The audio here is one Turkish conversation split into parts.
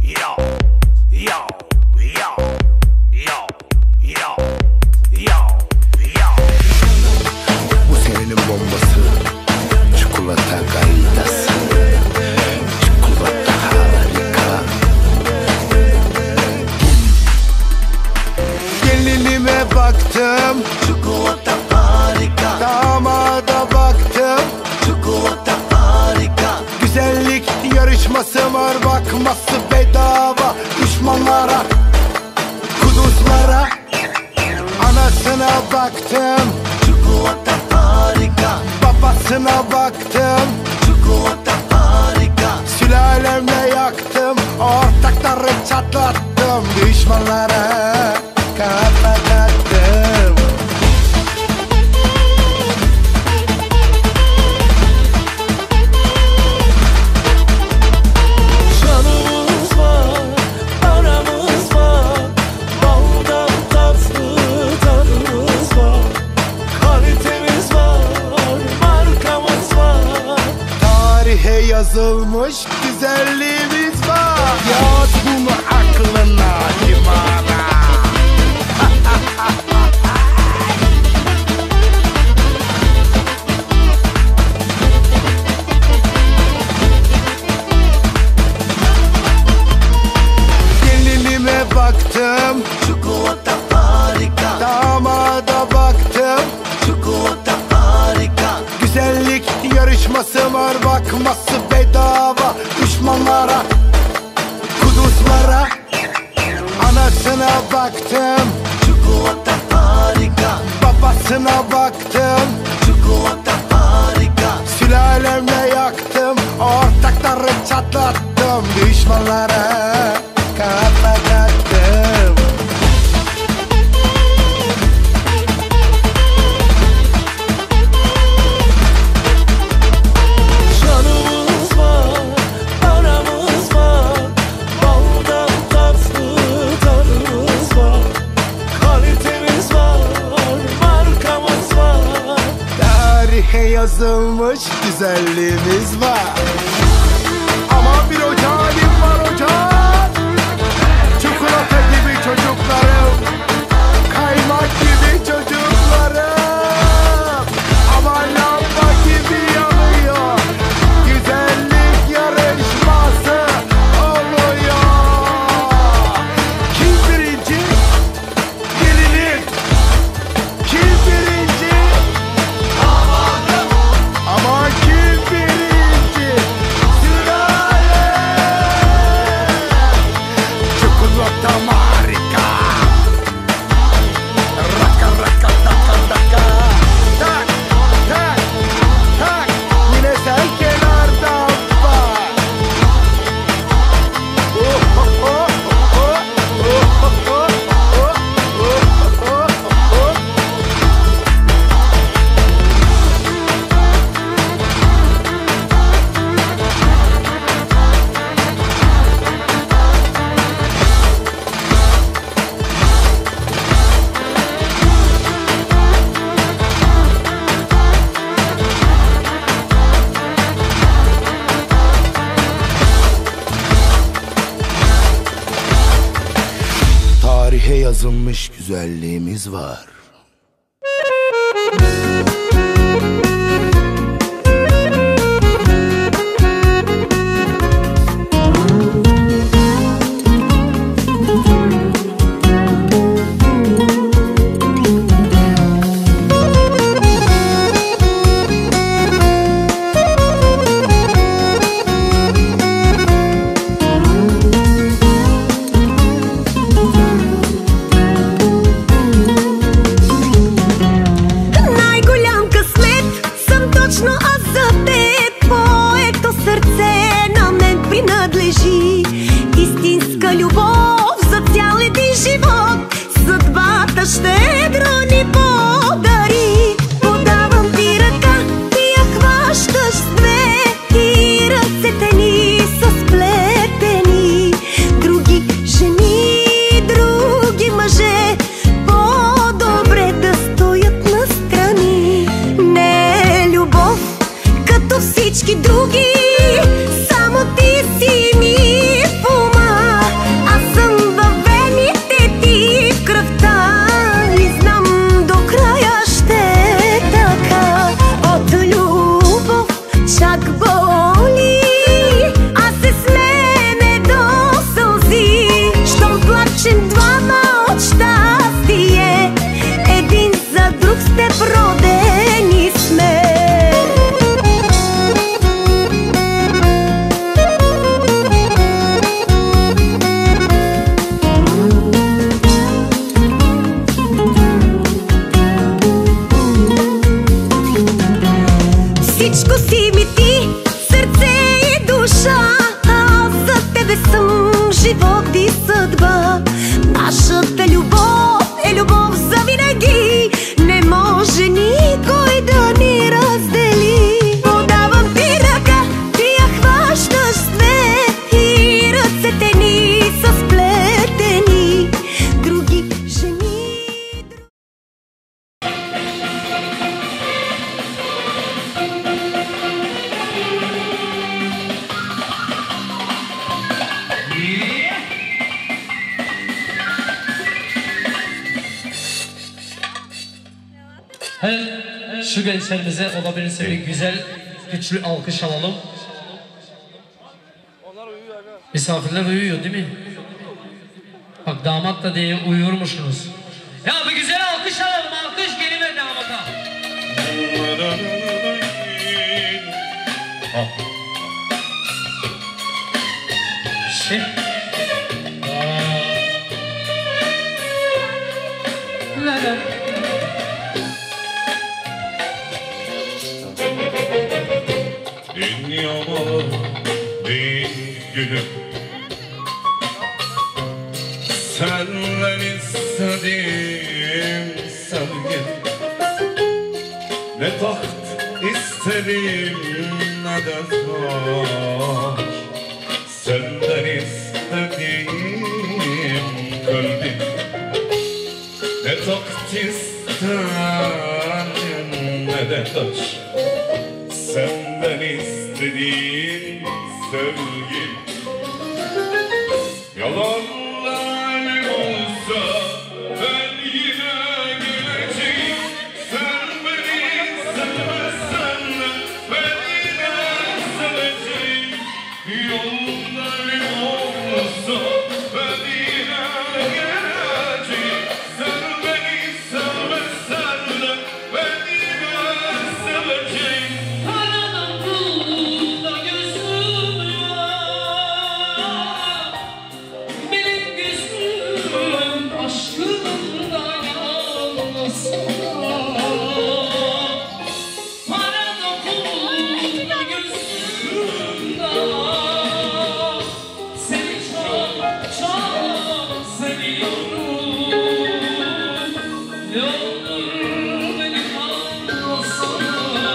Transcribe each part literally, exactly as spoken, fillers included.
yo, yo, yo, yo, yo, yo, yo. Bu senenin bombası, çikolata gaydası. Çikolata harika. Gelinime baktım, Çikolata harika, damada baktım. çikolata harika. Güzellik yarışması var, bakması bedava. Düşmanlara, kuduzlara, anasına baktım, Çikolata harika, babasına baktım. çikolata harika. Sülalemle yaktım, ortakları çatlattım. Düşmanlara kapatattım. Canımız var, paramız var, baldan tatlı tadımız var, kalitemiz var, markamız var. Tarihe yazılmış güzelliğimiz var. Yaz bunu aklına, limana. Gelinime baktım, Çikolata harika, damada baktım. çikolata harika. Güzellik yarışması var, bakması bedava. Düşmanlara, kuduzlara, anasına baktım, Çikolata harika, babasına baktım. çikolata harika. Sülalemle yaktım, ortakları çatlattım. Düşmanlara kapatattım. Canımız var, paramız var, baldan tatlı tadımız var, kalitemiz var, markamız var. Tarihe yazılmış güzelliğimiz var. Ama bir hoca halim var hocam. Çikolata gibi çocuklarım, kaymak gibi çocuklarım. Ama lamba gibi yanıyor. Güzellik yarışması oluyor. Kim birinci? Gelinim. Kim birinci? Ama kim birinci? Sülale. Çikolata harika. Raka raka taka taka. Tak tak tak. Yine sen kenardan bak. Oh oh oh oh oh oh oh oh oh oh oh. Tarihe yazılmış güzelliğimiz var. живот и съдба. Нашата любов е любов за винаги. Не може никой да ни раздели. Подавам ти ръка, ти я хващаш с две и ръцете ни са сплетени. Други жени. Her şu gençlerimize olabilirse bir güzel, güçlü alkış alalım. Misafirler uyuyor değil mi? Bak damat da diye uyuyormuşsunuz. Ya bir güzel alkış alalım, alkış geri ver damata. Şey. La la. Dünyama bin gülüm senden istediğim sevgi. Ne taht istedim ne de taş. Senden istediğim kalbim. Ne taht istedim ne de taş. Senden istediğim sevgim. Yalanlar olsa ben yine geleceğim. Sen beni sevmezsen ben yine seveceğim. Yollar olsa ben yine geleceğim. Sen beni sevmezsen ben yine seveceğim. Karadan bulda gözüm var. Benim gözüm aşkında yalnız var. Karadan bulda gözüm var. Seni çok çok seviyorum. Ne olur beni anlasana.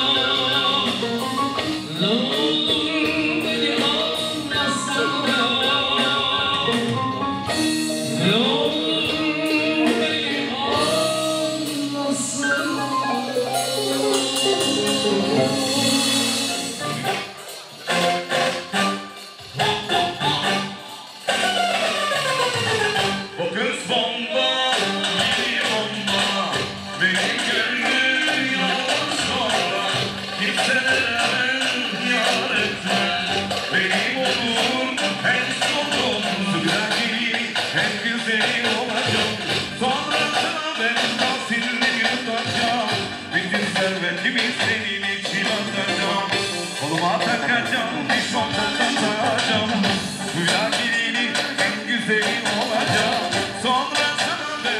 Ne olur beni anlasana. Ne olur beni Bu kız bomba, yeni bomba. Benim gönlüm yalnız sonra. Kimselere yar etmez. Benim olur en sonum. Güzelliği en güzeli olacak. Sonrasına ben tahsilini yutacağım. Bütün servetimi senin için atacağım. Koluma takacağım, bir şok takacağım. Güzelliğini en güzeli olacak. Sonrasına ben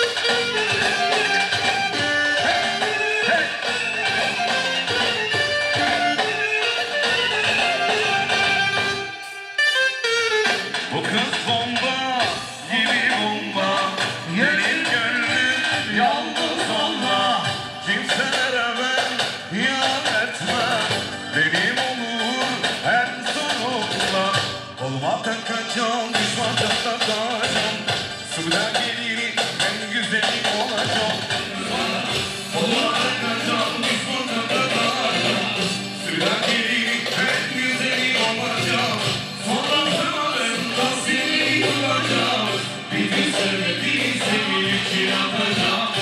bu kız bomba, yeni bomba. Yeni gönlüm yalnız olma. Kimselere ben yar etmem. Benim olur en sonunda. Koluma takacağım, düşmana takacağım. Suda gelir en güzeli olacak. Koluma takacağım, düşmana takacağım. Suda gelir en güzeli olacak. Sonrasına ben tahsilini olacağım. Bütün servetini senin için atacağım.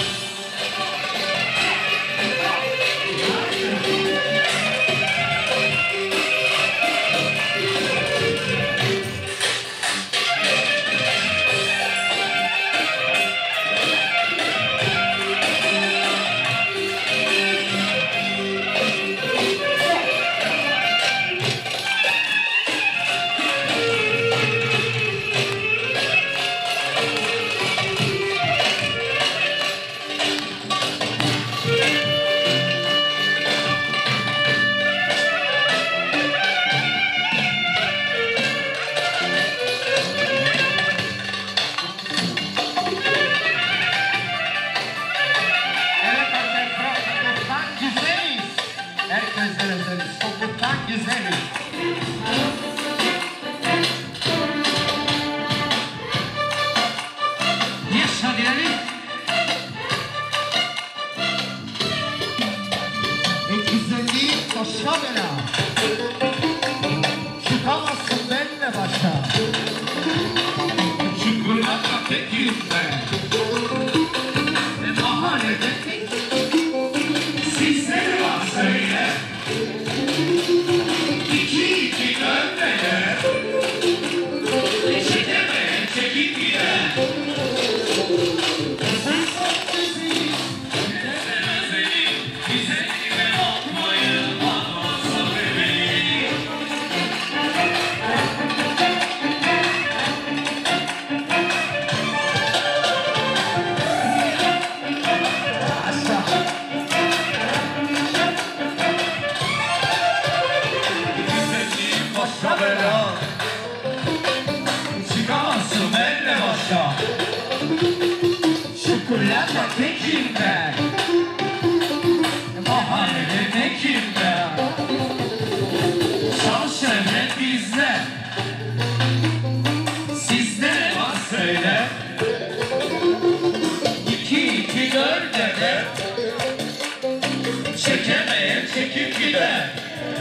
tekim ben, mahallede tekim ben. Şan şöhret bizde, sizde ne var söyle. İki iki dörde de çekemeyen çekip gider.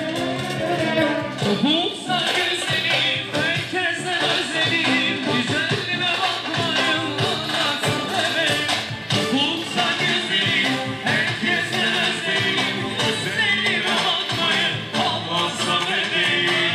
Bulsa güzelim, herkesten özelim, güzelliğime bakmayın, anlatsın bebeğim. Bulsa güzelim, herkesten özelim, güzelliğime bakmayın, anlatsın bebeğim.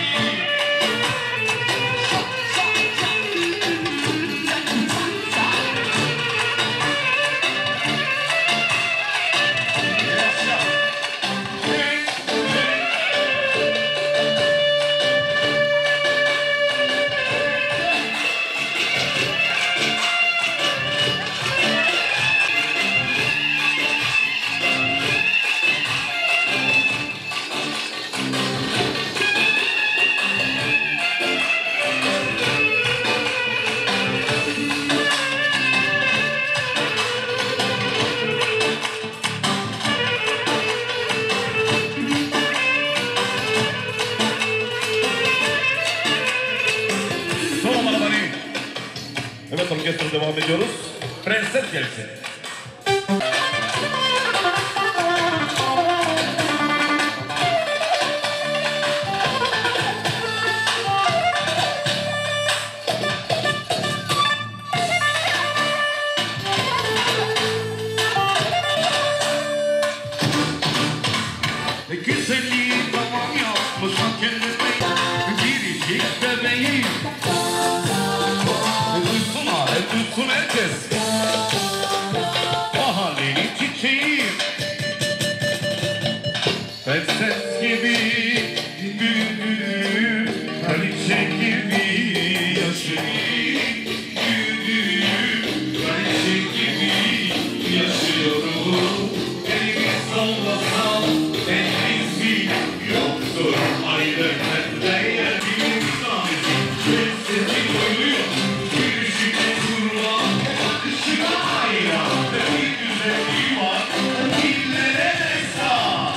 Son numaraları. Evet, orkestra devam ediyoruz. Prenses gelsin. Güzelliği tamam yapmışım kendime, biricik bebeğim. Duysun alet, duysun herkes. Mahallenin çiçeği. Prenses gibi büyüdüm, kraliçe gibi yaşayayım. Büyüdüm, kraliçe gibi yaşıyorum. Elimi sallasam elbisi yoktur. Ayrı değer bir tanesi. Prensesi doyuyor, gülüşüne kurban, bakışına hayran. Bir güzelliği var, dillere destan.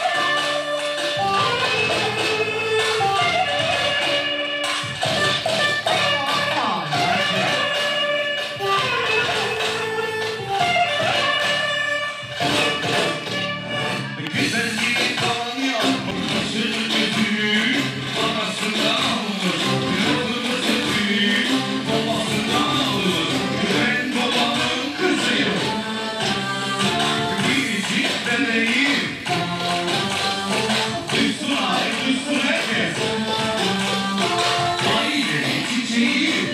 Güzelliği tavan yapmış, başını götürür, anasından almış, kırmızı tüy, babasından almış, ben babamın kızıyım, biricik bebeğim, duysun ay, duysun herkes, ailenin çiçeğim,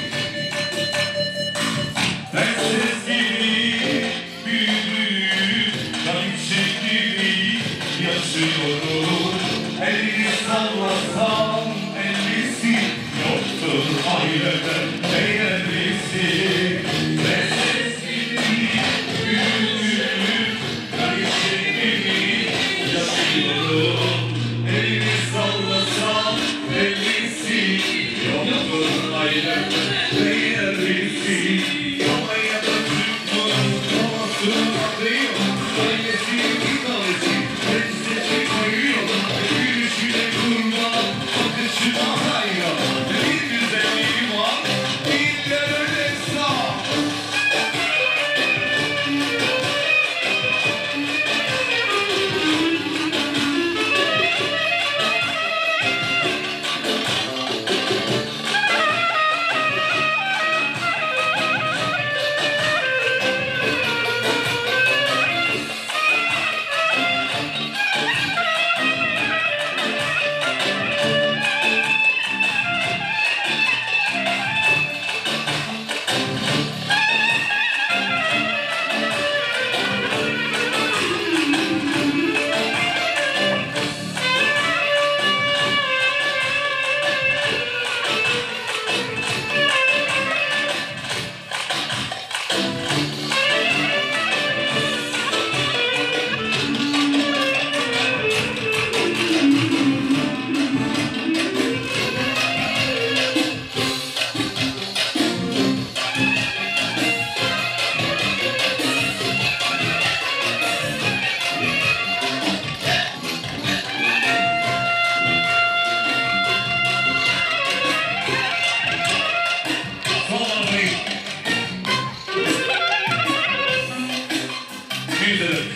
prenses gibi büyüdüm, kraliçe gibi yaşıyorum. Elini sallasam ellisi yoktur aileden değerlisi. Prenses gibi büyüdüm, kraliçe gibi yaşıyorum. Elini sallasam ellisi yoktur aileden değerlisi. Yolaya da Türk'ün babasının adı yok. Ailesi bir tanesi, prensesi koyuyor. Gülüşüne kurban, bakışına hayran. Bir güzelliği var, diller öyle sağ.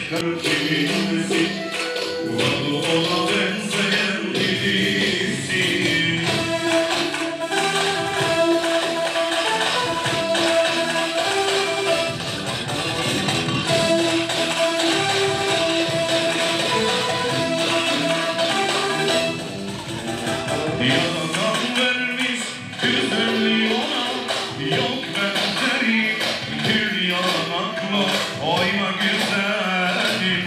Kimsin? Valı ona benzeyen birisin. Yalan vermiş güzelliği ona, yok benzeri bir yalan akla, oyma güzelim.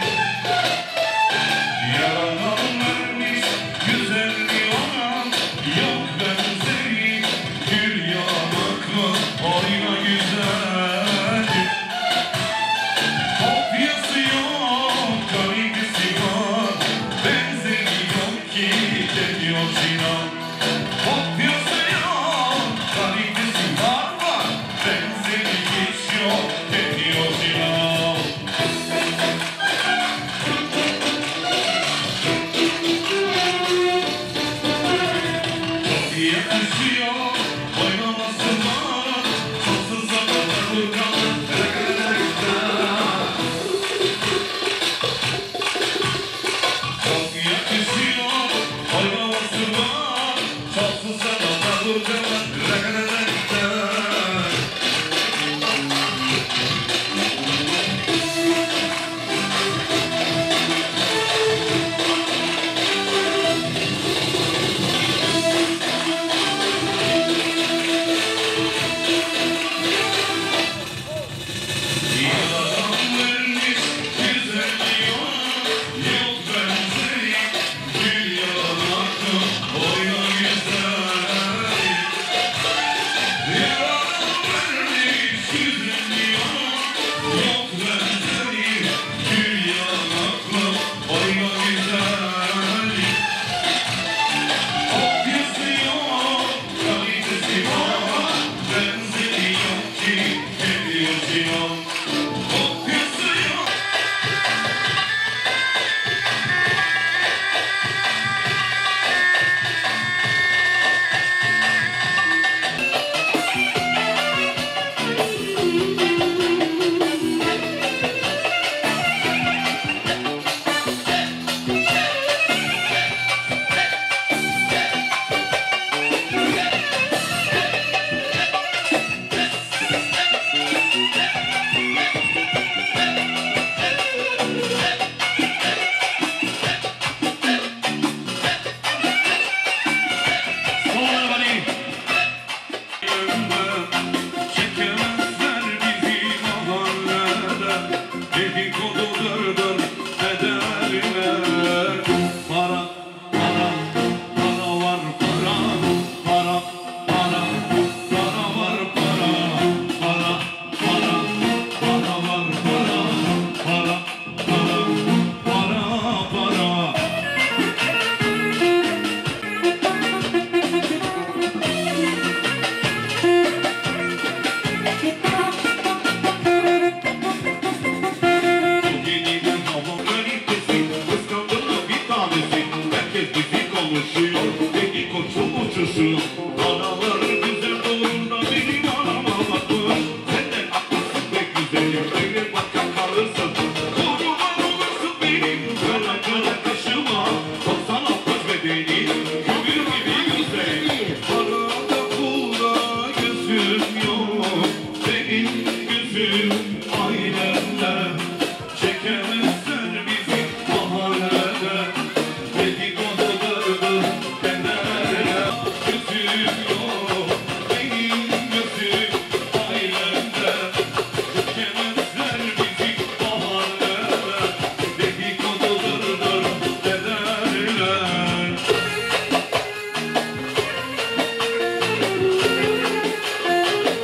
Yalan vermiş güzelliği ona, yok benzeri bir yalan akla, oyma güzelim. Kopyası yok, kalitesi var, benzeri yok ki ediyor Sinan. Kopyası yok, kalitesi var var, benzeri hiç yok ediyor Sinan. Çok yakışıyor, oynaması var, sonsuz zamanlar durgan. Çok yakışıyor, oynaması var, sonsuz zamanlar durgan. Yalan vermiş güzelliği ona, yok benzeri bir yalan akla, oyna güzelim. Yalan vermiş güzelliği ona, yok benzeri bir yalan akla, oyna güzelim. Kopyası yok, kalitesi var, benzeri yok ki ediyor Sinan. Kopyası yok. Sonra beni çekemezler bizi mahallede, dedikodulardan ederler. Para, para, para var para, para, para, para var para, para, para, para var para, para, para, para, para. Yeniden hava kalitesi, İstanbul'da bir tanesi, herkes bizi konuşuyor, dedikodu uçuşu. Analar güzel doğrunda benim anama bakmış, senden haklısın be güzelim, öyle bakar kalırsın. Kocaman olursun benim, kara kara kaşıma, doksan altmış bedeni, kömür gibi güzel. Parada pulda gözüm yok, senin gözün ailemde. Çekemezler bizi mahallede, dedikodulardan ederler. Gözüm yok, benim gözüm ailemde. Çekemezler bizi mahallede, dedikodulardan ederler.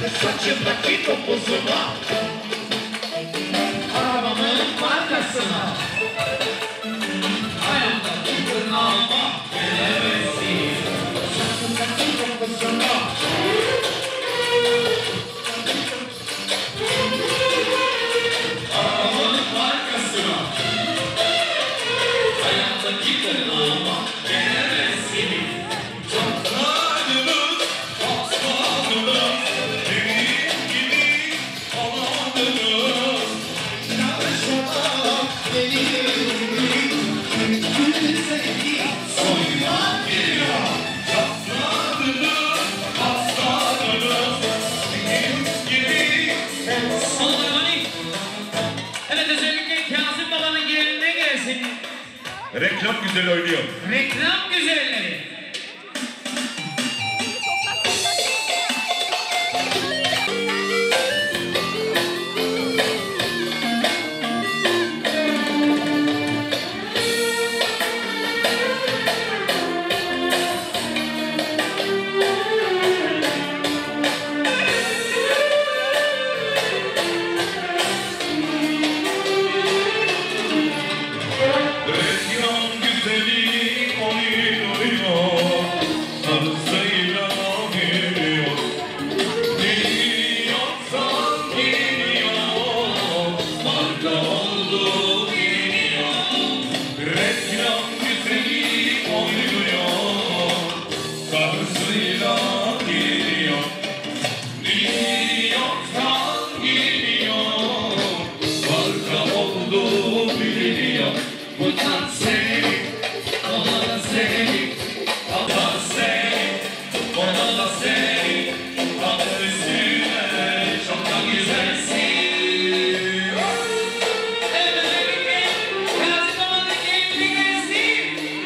Saçımdaki topuzuma, arabamın markasına, ayağımdaki tırnağıma gelemezsin. Saçımdaki topuzuma, arabamın markasına, ayağımdaki tırnağıma gelemezsin. Çatladınız, asladınız, benim gibi alamadınız. Yarışmadan benim güzeli soyman geliyor. Çatladınız, asladınız, benim gibi. Sallanmanik. Evet, özellikle Kazım Baba'nın gelinine gelsin. Reklam güzel oynuyor. Reklam güzelleri. Reklam güzeli oynuyor, sarısıyla geliyor. Geliyorsan geliyor, marka oldu geliyor. Reklam güzeli oynuyor, sarısıyla geliyor. Geliyorsan geliyor, marka oldu biliniyor. Bu da senin, ona da senin, o da senin, ona da senin. Adı üstüne çok da güzelsin. Evet, özellikle Kazım Baba'nın gelinine gelsin.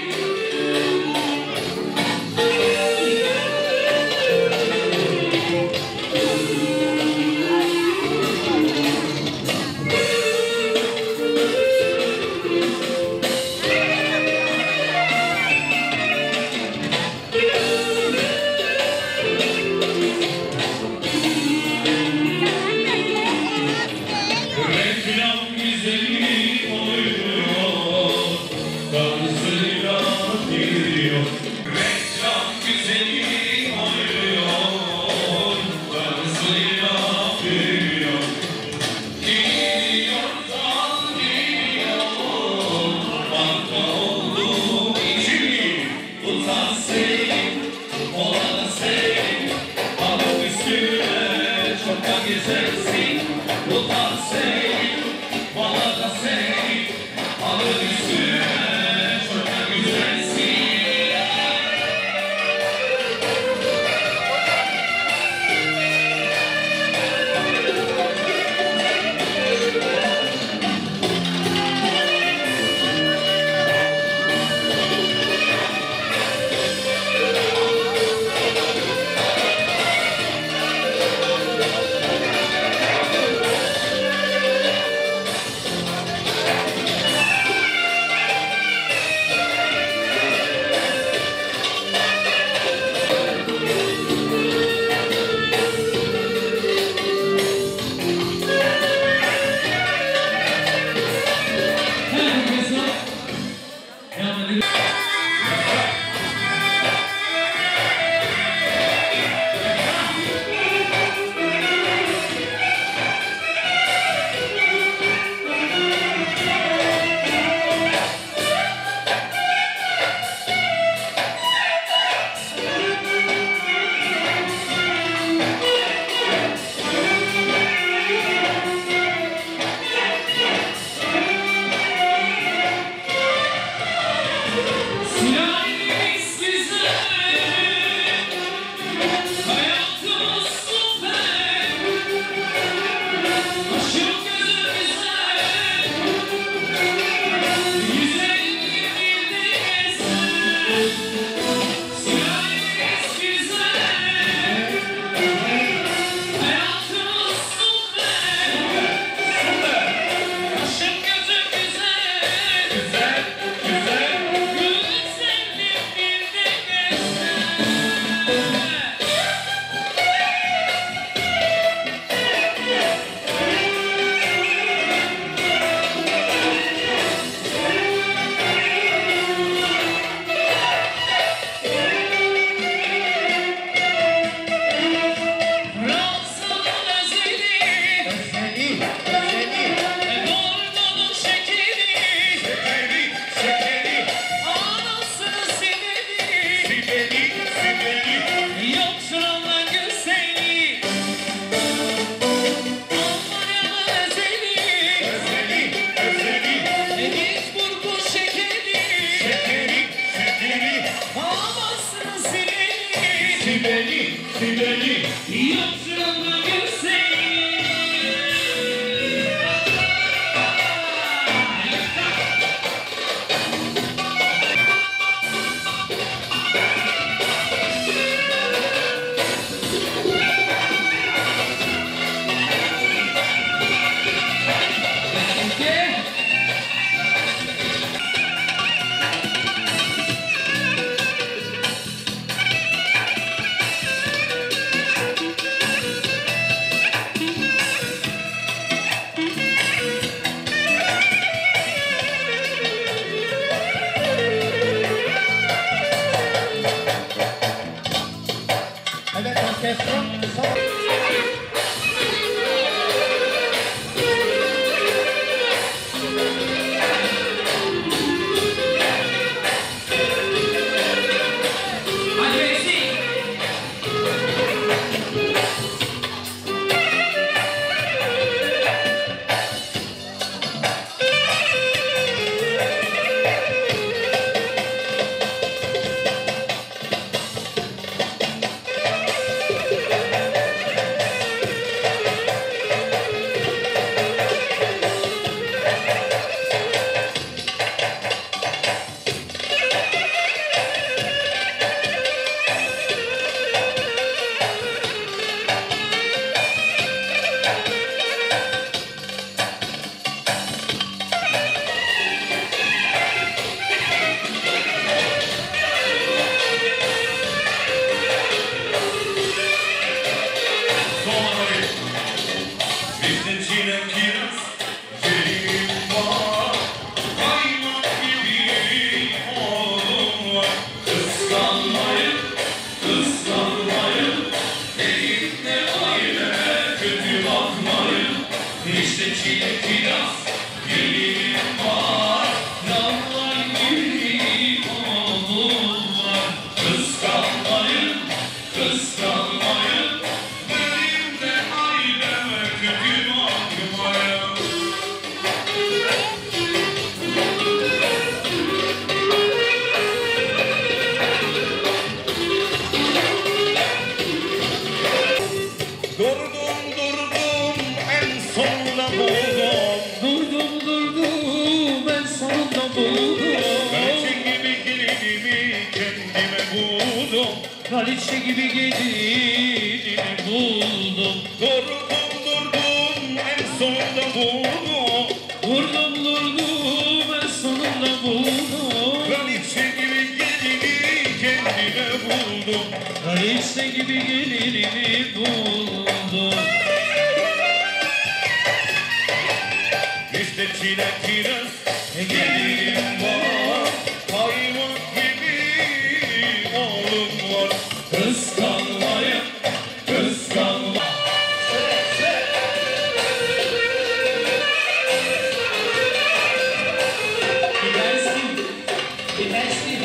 Reklam güzeli oynuyor, tarzıyla geliyor. Reklam güzeli oynuyor, tarzıyla geliyor. Geliyorsan geliyor, marka oldu şimdi. Bu da senin, ona da senin, adı üstüne çok da güzelsin. Bu da senin, bana da senin, adı üstüne çok da güzelsin. Bizde çilek kiraz gelinim var. Kaymak gibi oğlum var. Kıskanmayın, kıskanmayın. Benimle aileme kötü bakmayın. İşte çilek kiraz gelinim var. Lamlar gibi oğlum var. Kıskanmayın, kıskanmayın. Benimle aileme kötü bakmayın. Durdum durdum en sonunda buldum. Durdum durdum ben sonunda buldum. Kraliçe gibi gelinimi kendime buldum. Kraliçe gibi gelinimi buldum. Durdum durdum en sonunda buldum. Durdum durdum ben sonunda buldum. Kraliçe gibi gelini kendime buldum. Kraliçe gibi gelinimi buldum. İşte çilek kiraz gelinim var. Kaymak gibi oğlum var. Kıskanmayın, kıskanmayın. Gidersin, gidersin.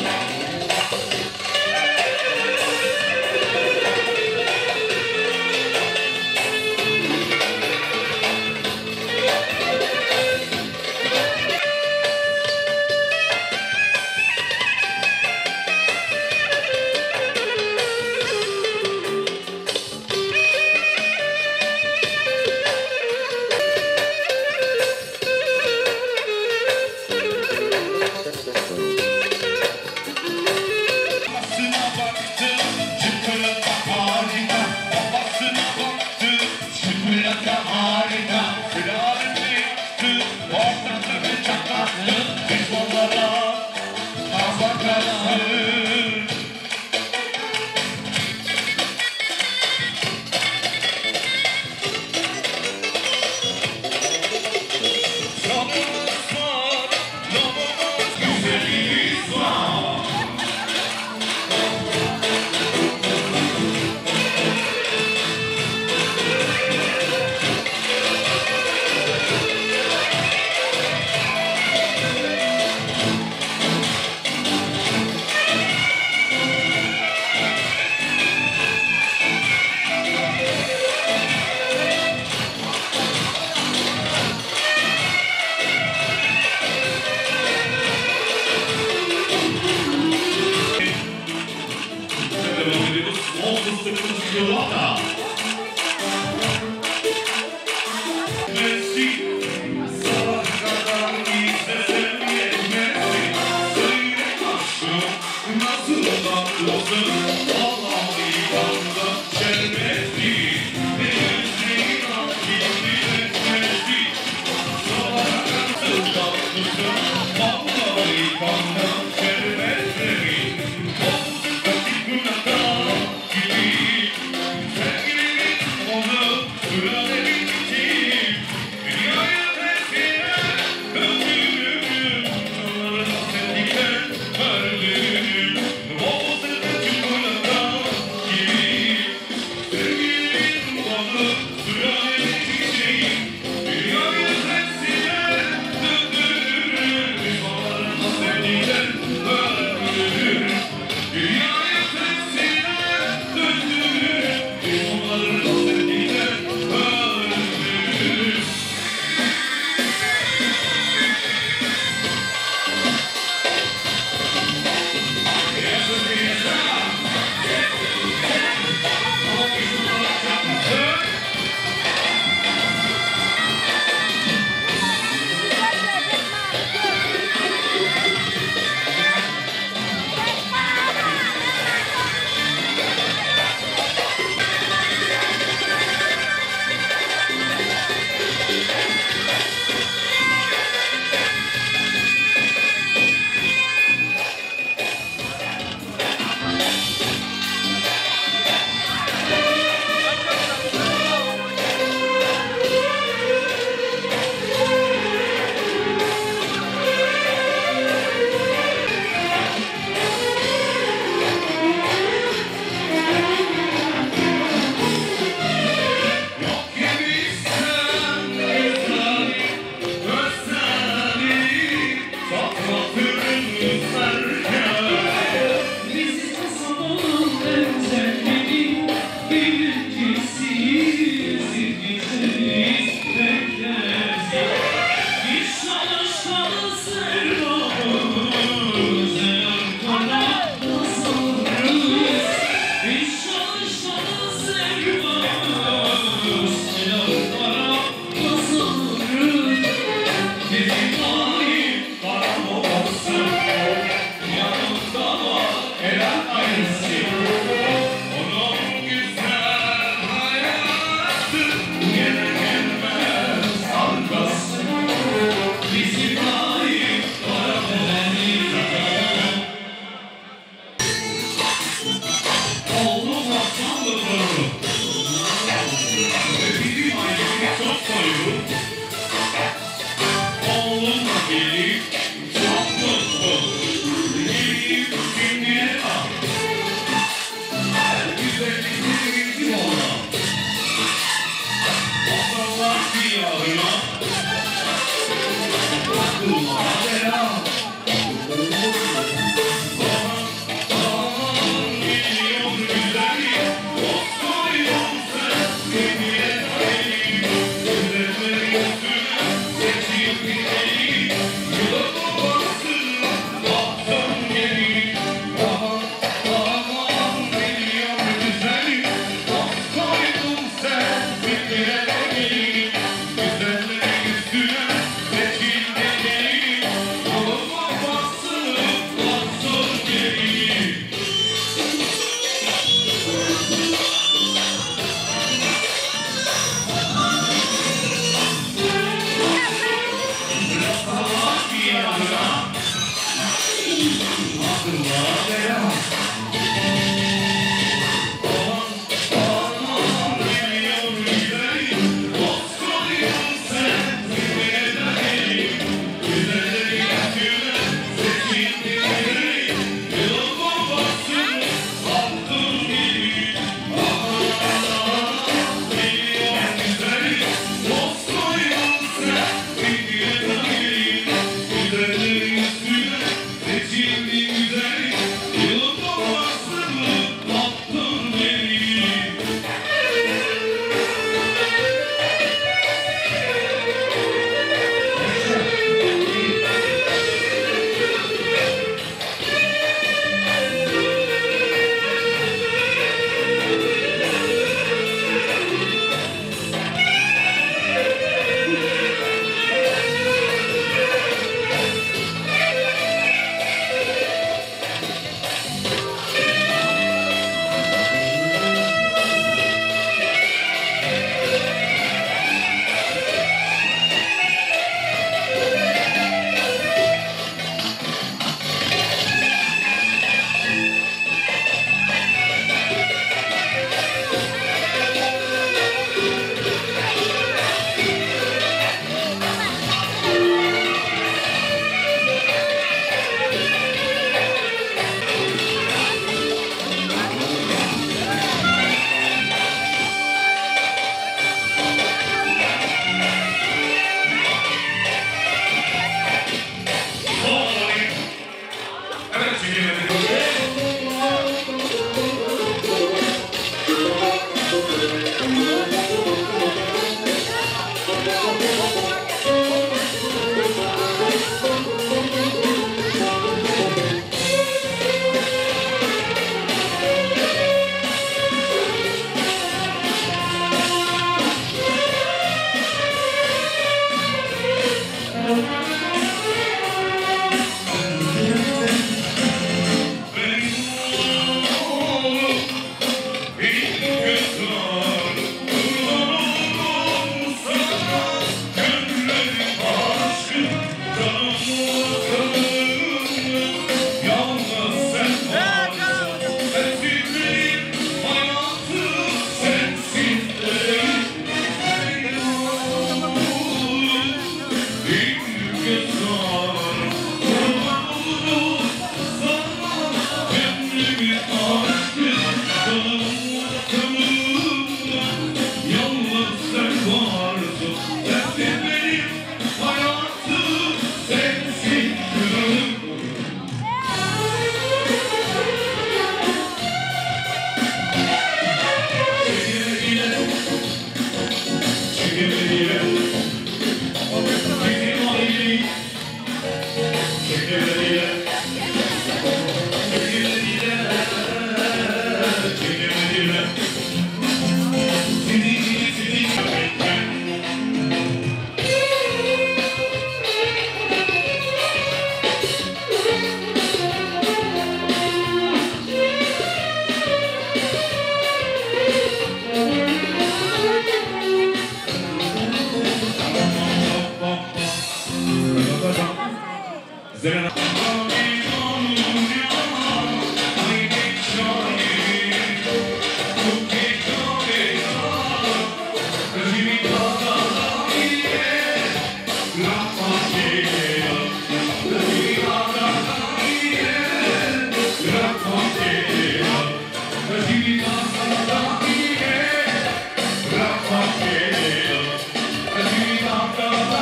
Come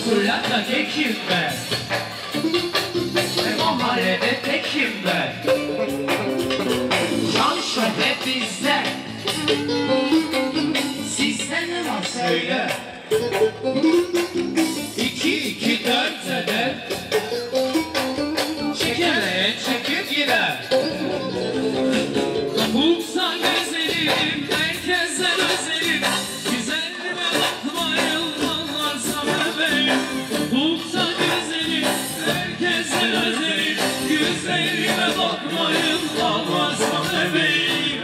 Fırlakta kekim ben. Mahallede tekim ben. Şan şöhret bizde. Sizde ne var söyle. İki iki dört eder. Çekemeyen çekip gider. Bulsa güzelim, herkesten özelim. Güzelime bakmayın, varsa bebeğim. Bulsa güzelim, herkesten özelim. Güzelime bakmayın, varsa bebeğim.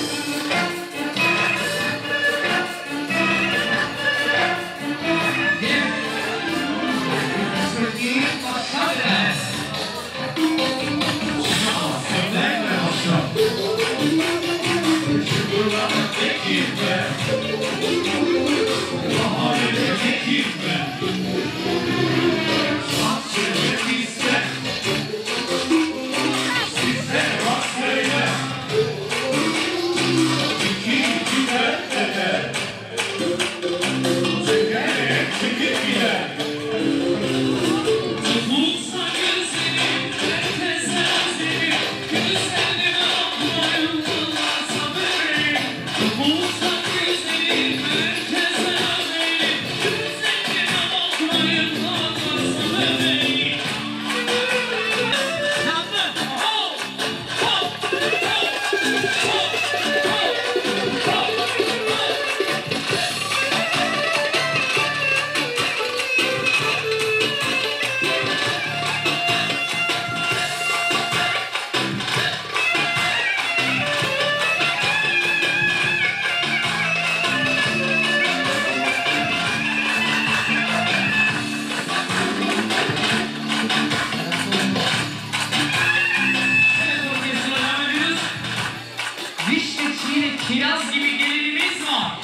Kiraz gibi gelinimiz var.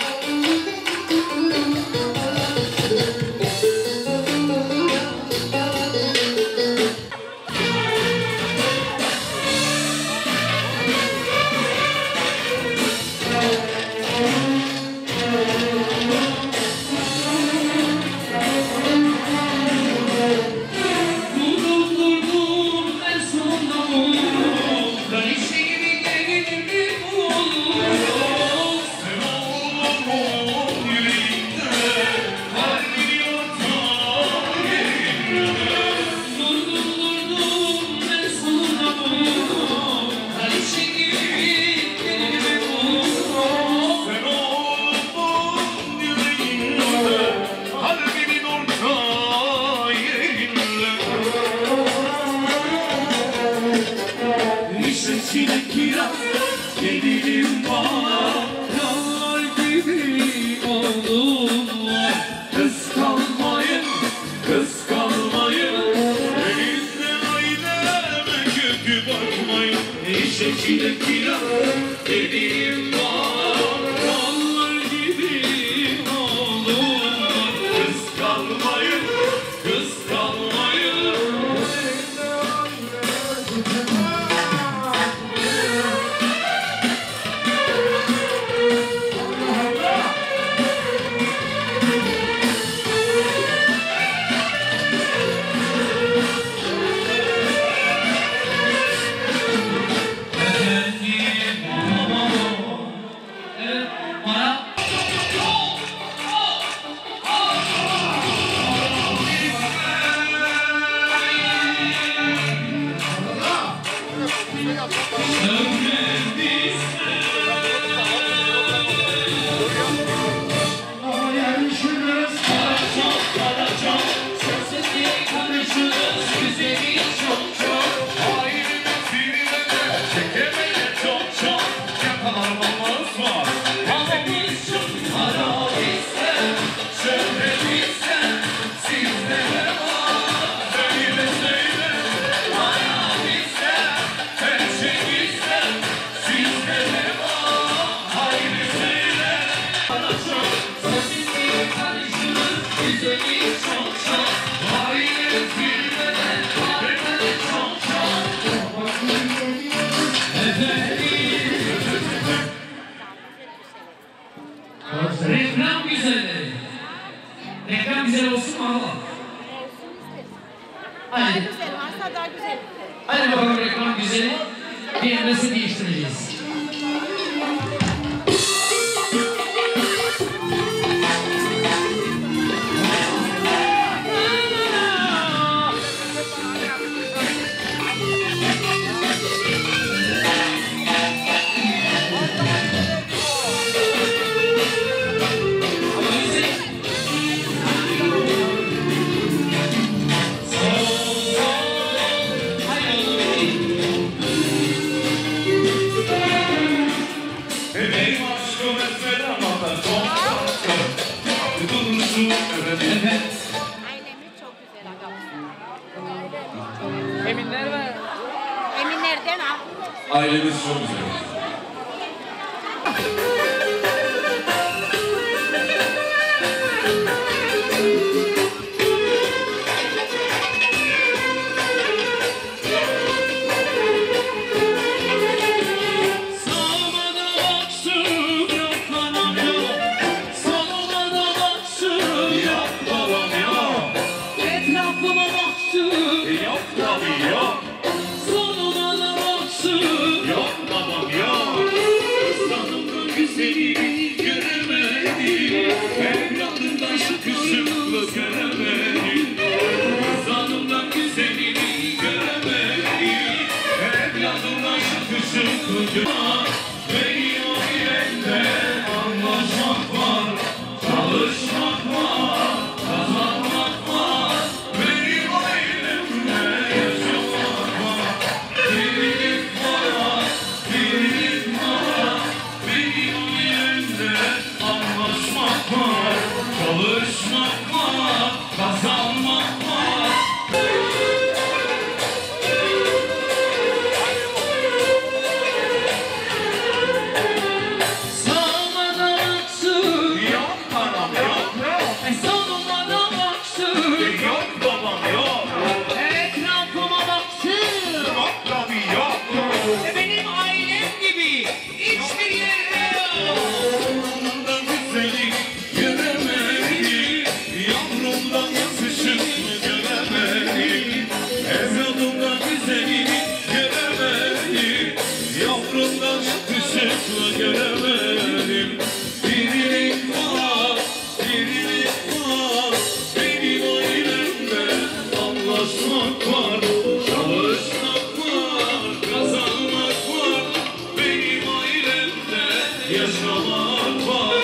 Çilek kiraz gelirim bana. Yallar gibi oldum var. Kıskanmayın, kıskanmayın. Elinle aileme kötü bakmayın. İşte çilek kiraz gelirim bana. Yallar gibi oldum var. Kıskanmayın, kıskanmayın. Reklam güzel. Reklam güzel olsun. Allah. Daha Hadi. güzel varsa daha güzel. Hadi bakalım reklam güzeli. Bir nasıl değiştireceğiz? Benim aşkım mesela bana çok tatlı. Durursun öyle. Ailemiz çok güzel adam. Eminler var. Eminlerden al. Ailemiz çok güzel. Sağıma da baksın, yok anam yok. Soluma da baksın, yok babam yok. Etrafıma baksın, yok tabii yok. Soluma da baksın, yok babam yok. Kızlarımın güzelliğini göremedim. Evladımdan şu kısımlı göremedim. Kızlarımdan güzelliğini göremedim. Evladımdan şu kısımlı göremedim. Benim ailemde anlaşmak var, çalışmak var, kazanmak var. Benim ailemde yaşamak var, birlik var, birlik var. Benim ailemde anlaşmak var, çalışmak var, kazanmak var. Sağıma da baksın, yok anam yok. Soluma da baksın, yok babam yok. Etrafıma baksın, yok tabii yok. Benim ailem gibi hiçbir yerde yok. Oğlumdan güzellik göremedim, yavrumdan yakışıklı göremedim. Evladımdan güzellik göremedim, yavrumdan yakışıklı göremedim. Birlik var, birlik var, benim ailemde anlaşmak var, çalışmak var, kazanmak var. Benim ailemde yaşamak var.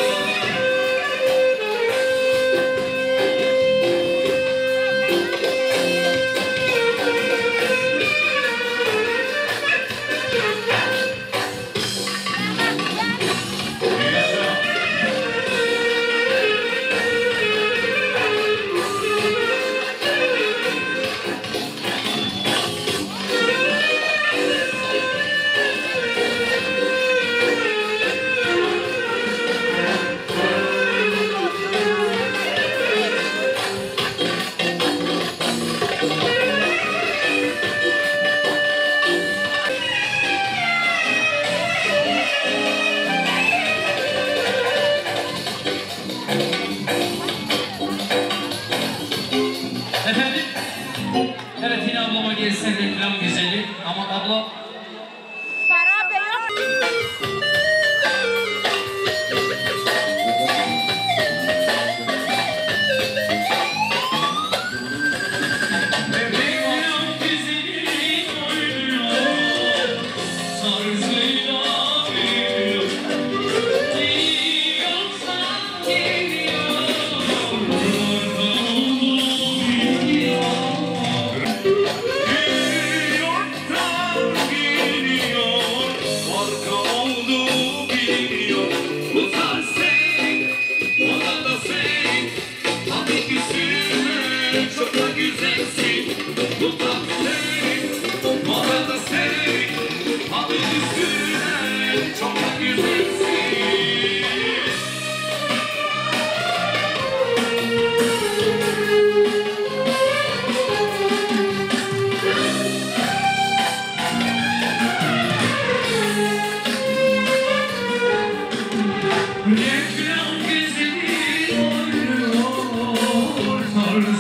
Efendim? Evet yine ablama gelsin reklam güzeli. Ama abla Para be yok. Reklam güzeli oynuyor, sarzıyla veriyor. Diyorsan geliyor, York'tan geliyor, marka oldu biliyor. Bu tarz sen, ona da sen, hadi üstüne çok da güzelsin. Bu tarz sen, ona da sen, hadi üstüne çok da güzelsin. Reklam güzeli oynuyor,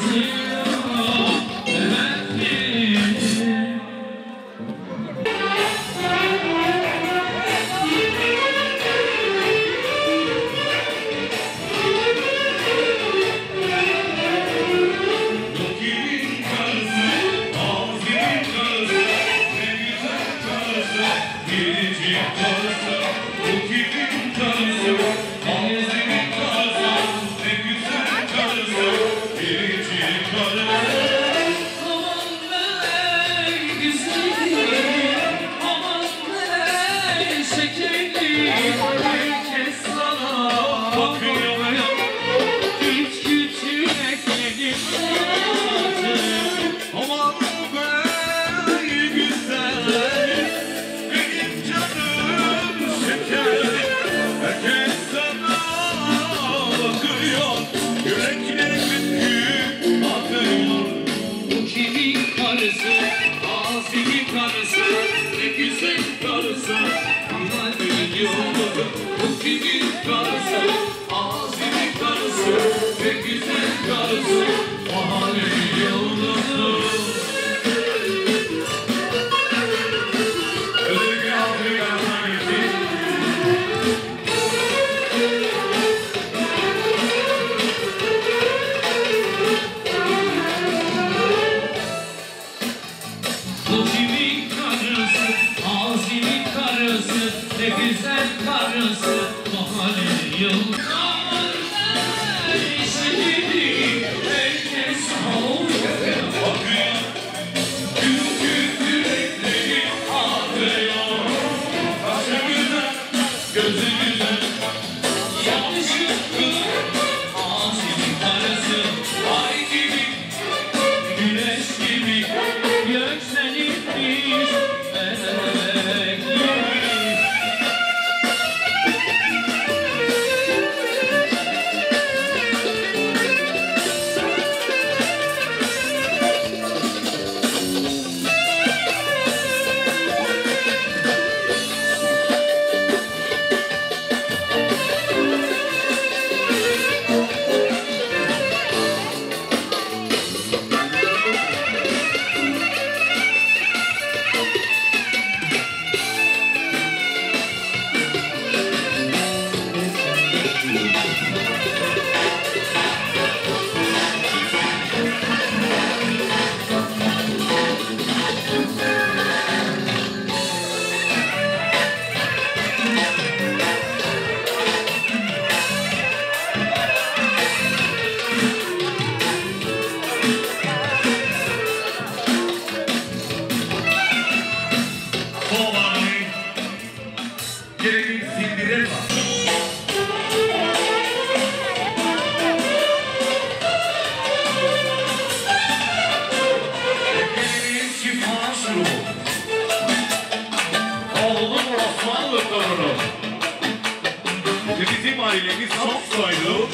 ailemiz çok soylu.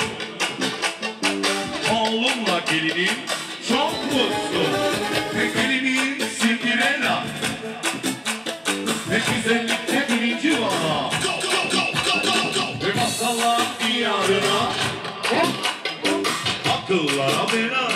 Oğlumla gelinim çok mutlu. Ve gelinim Cinderella. Ve güzellikte birinci valla. Ve masallar diyarına, akıllara bela.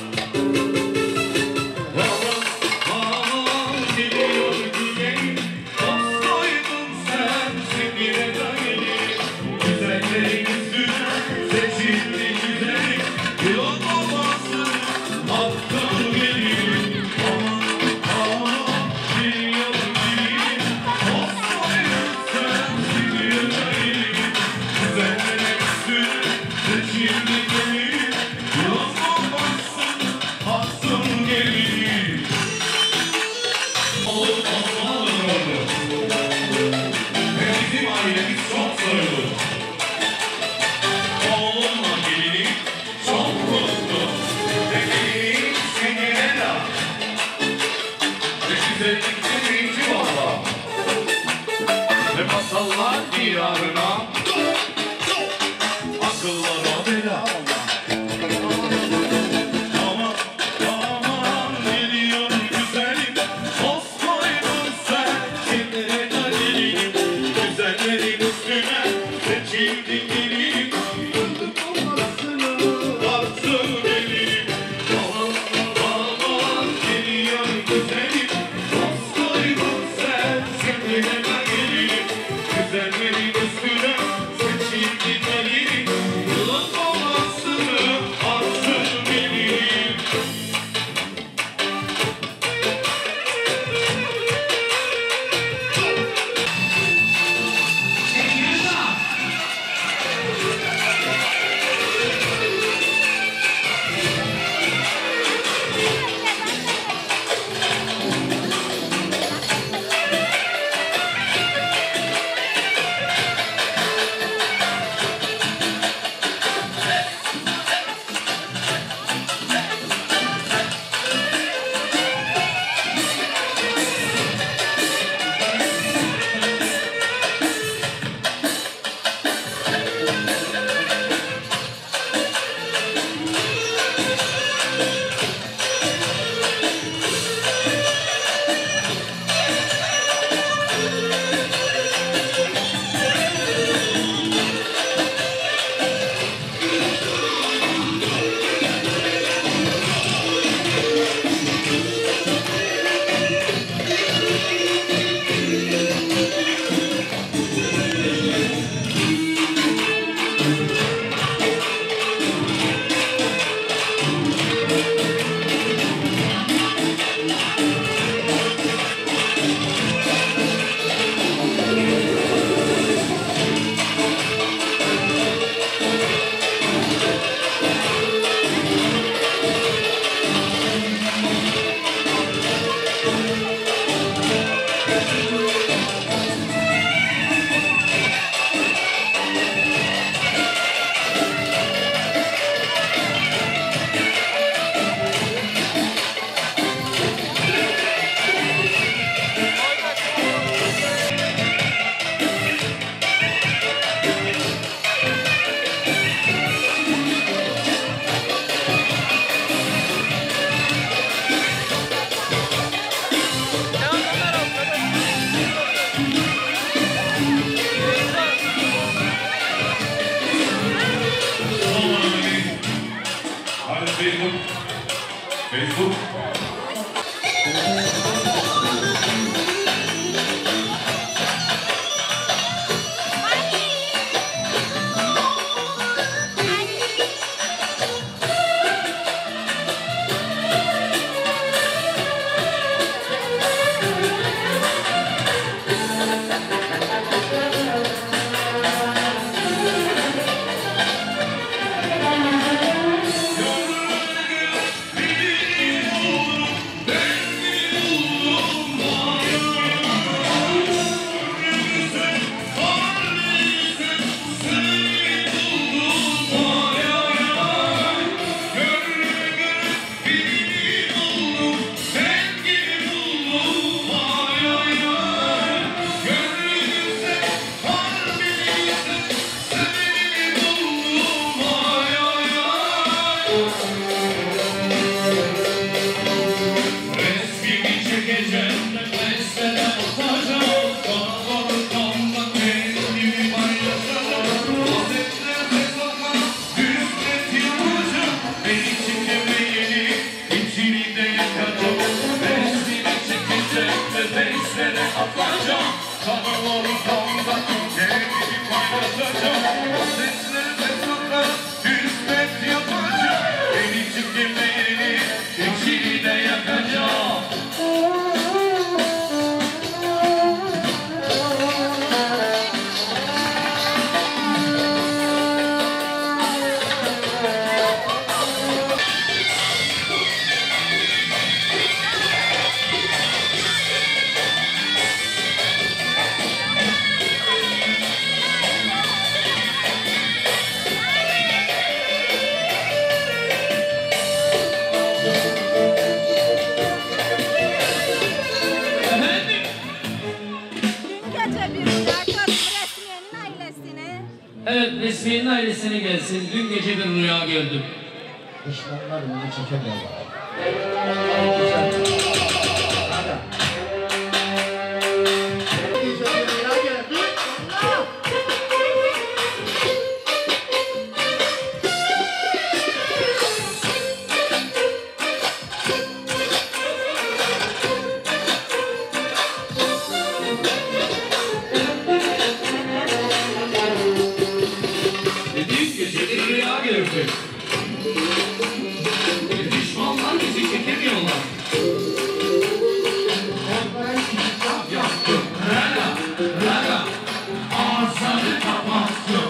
Aman aman geliyor güneyin, dostoydun sen Cinderella gelin. Güzellerin üstüne seçildi güzelim, yol olmasın hakkın gelin. Aman aman geliyor güneyin, dostoydun sen Cinderella gelin. Güzellerin üstüne seçildi gelin, yol olmasın hakkın gelin. Olur olmalı olur. Ve bizim ailemiz çok soylu. Oğlumla gelinim çok mutlu. Ve gelinim Cinderella. Ve güzellikte birinci valla. Ve masallar diyarına, akıllara bela. Aman aman geliyor güzelim, dostoydun sen Cinderella gelinim. Güzellerin üstüne seçildin gelinim, yıldız olmasını arzun gelinim. Aman aman geliyor güzelim, dostoydun sen Cinderella gelinim. Güzellerin üstüne seçildin gelinim, yıldız olmasını arzun gelinim. Hadi Facebook. Facebook. Benim Hasretlerime tutar, hizmet yapacağım. Biricik gemileri içini de yakacağım. Evet, Resmiye'nin ailesine gelsin. Dün gece bir rüya gördüm. Düşmanlar beni çekemiyorlar. Dün gece bir rüya gördüm. Düşmanlar bizi çekemiyorlar. Yaptım, raga, raga, ağızları kapattım.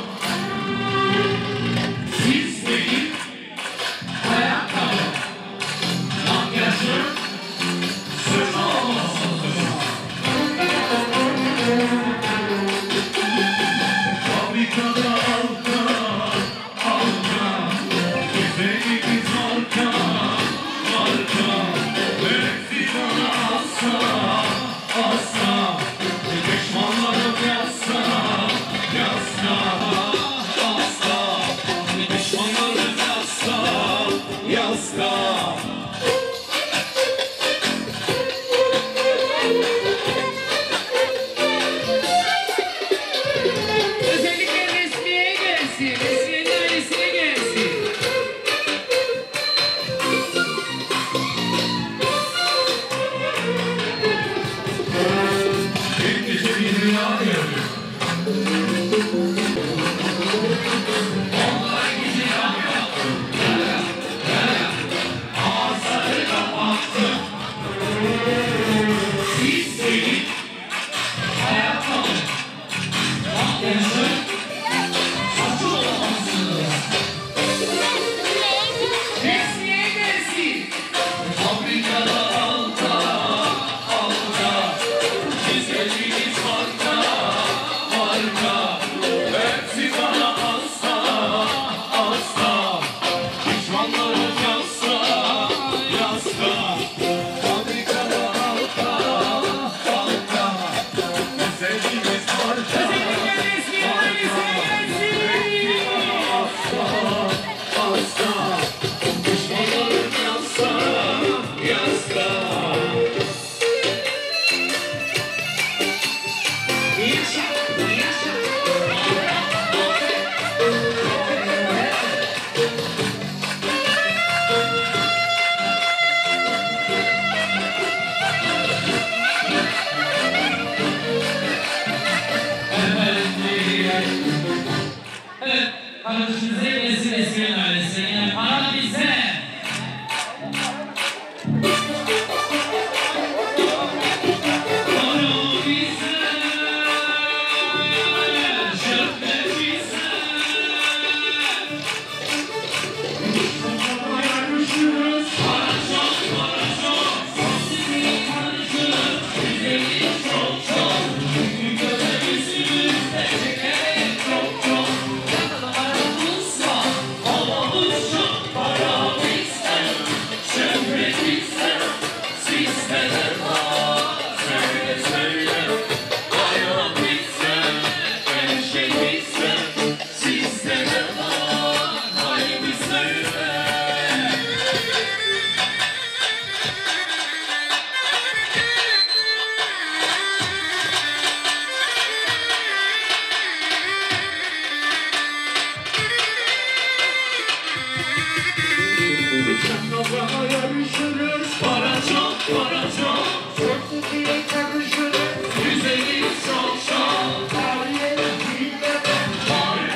Siz benim ayakkabım, makyajım, söz olmasın. Fabrikada alta, alta, güzelimiz marka, marka. Hepsi bana asla, asla. Düşmanlarım yasla, yasla, asla. Düşmanlarım yasla, yasla. Özellikle Resmiye'ye gelsin. Resmiye'nin ailesine gelsin. Dün gece bir rüya gördüm. Onlar gece yaptım. Ağızları kapattım. Siz benim ayakkabım, makyajım, saçım olmalısınız. Resmiye'ye gelsin. Fabrikada alta, alta, güzelliğiniz marka, marka. Hepsi bana asla, asla. Düşmanlarım yasla, yasla. Fabrikada alta, alta, güzelliğiniz marka, Özellikle Resmiye'nin ailesine gelsin. asla. Düşmanlarım yasla, yasla. Evet, kardeşimize gelsin Resmiye'nin ailesine. Yani para bize. Para bize. Şöhret bize. Yarışırız. Para çok, para çok. Sonsuzluğu karışır. Güzellik çok çok. Gözlerimizde çekerek çok çok. Ne kadar paramız var. Havamız çok. Para bizde. Şöhret bizde. Sizde de var. Söyle söyle. Hayat bizde. Her şey bizde. Sizde de var. Haydi söyle. Çakmağına yarışırız. Para çok, para çok. Sonsuzluğu karışırız. Güzellik çok çok. Tarihe bilmeden. Var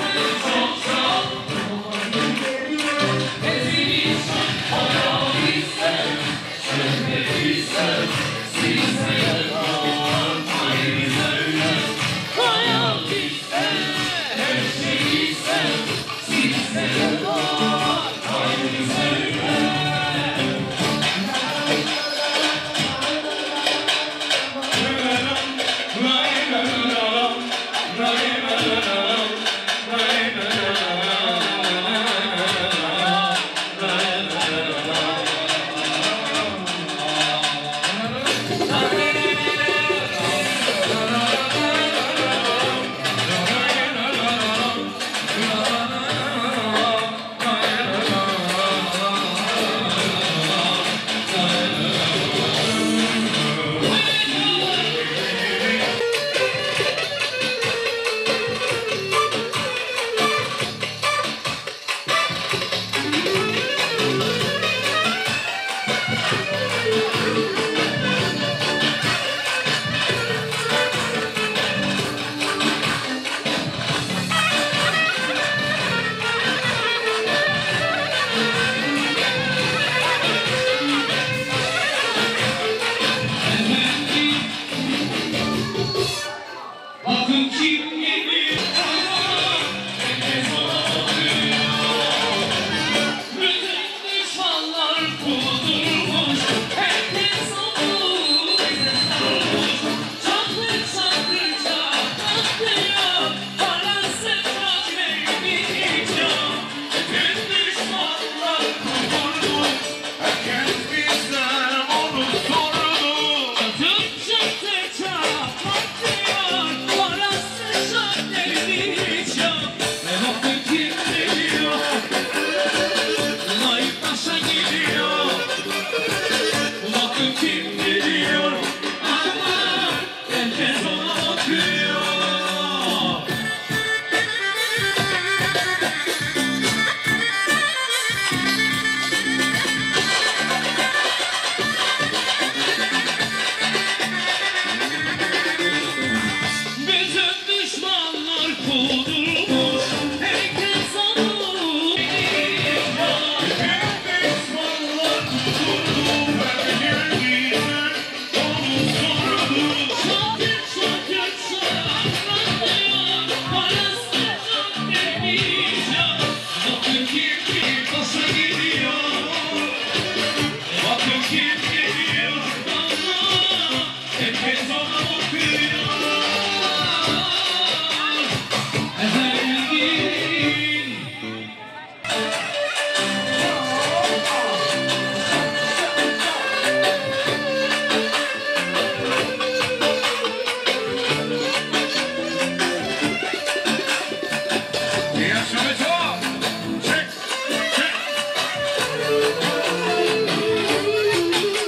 Check, check.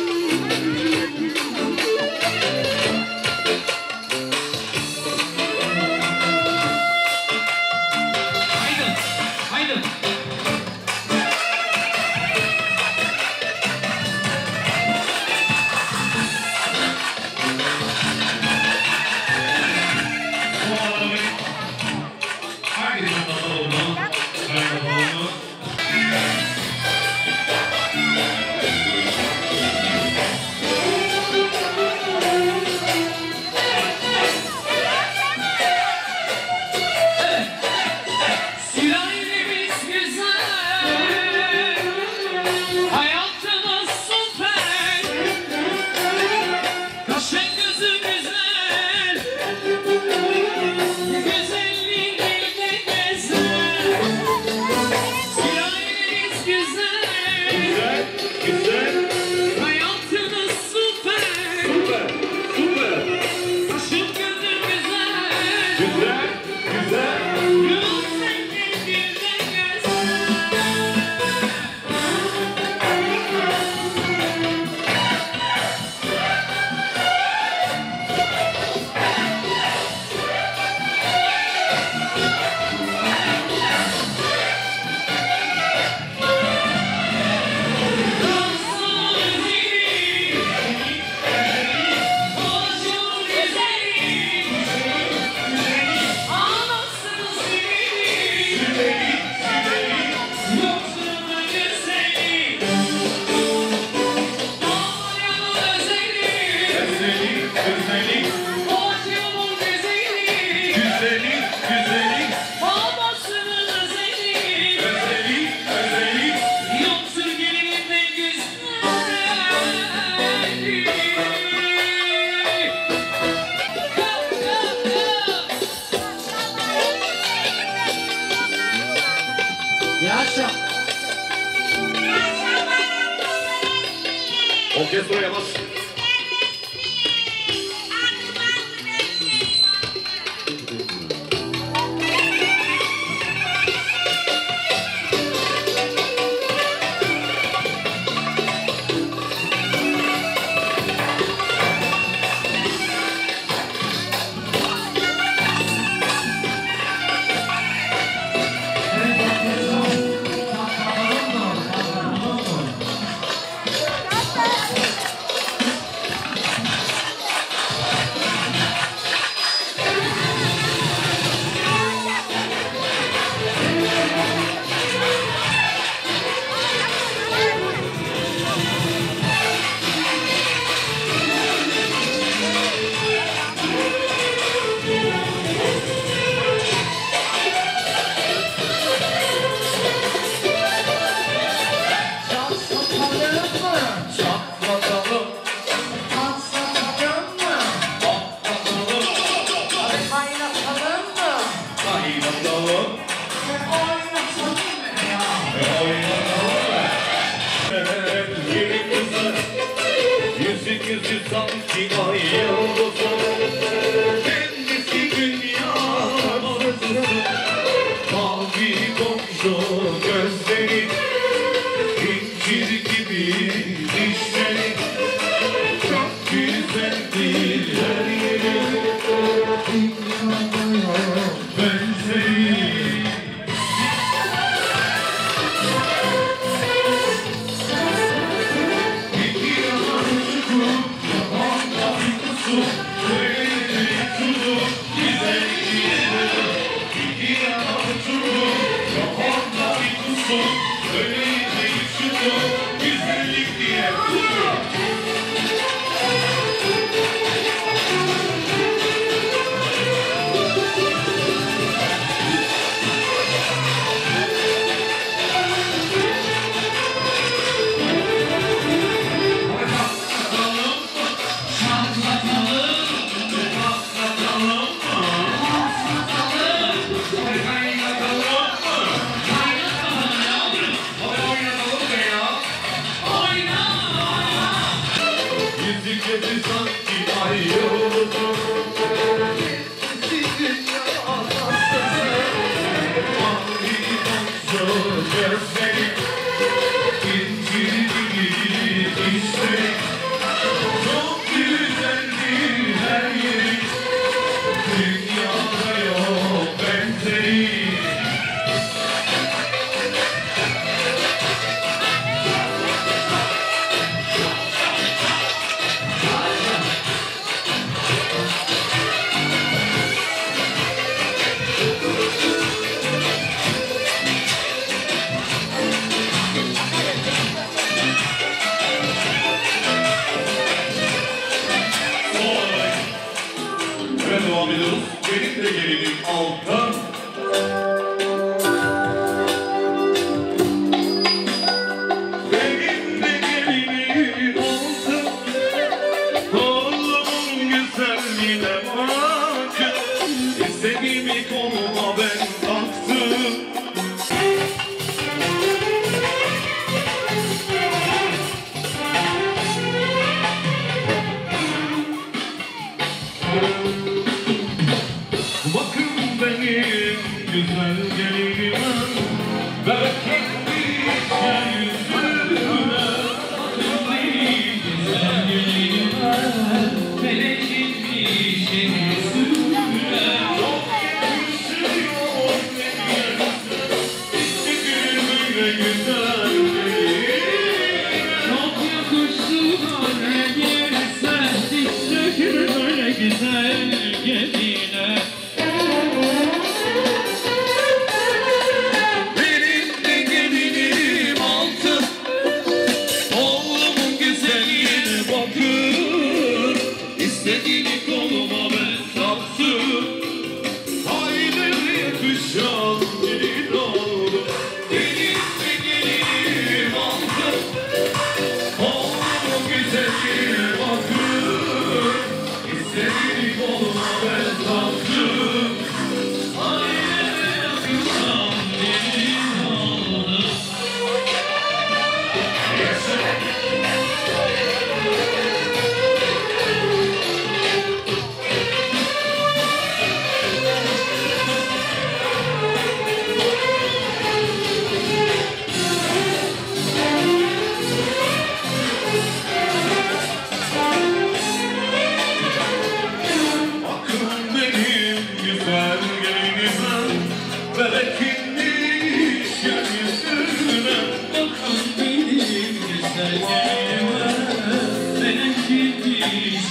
Orkestraya bas.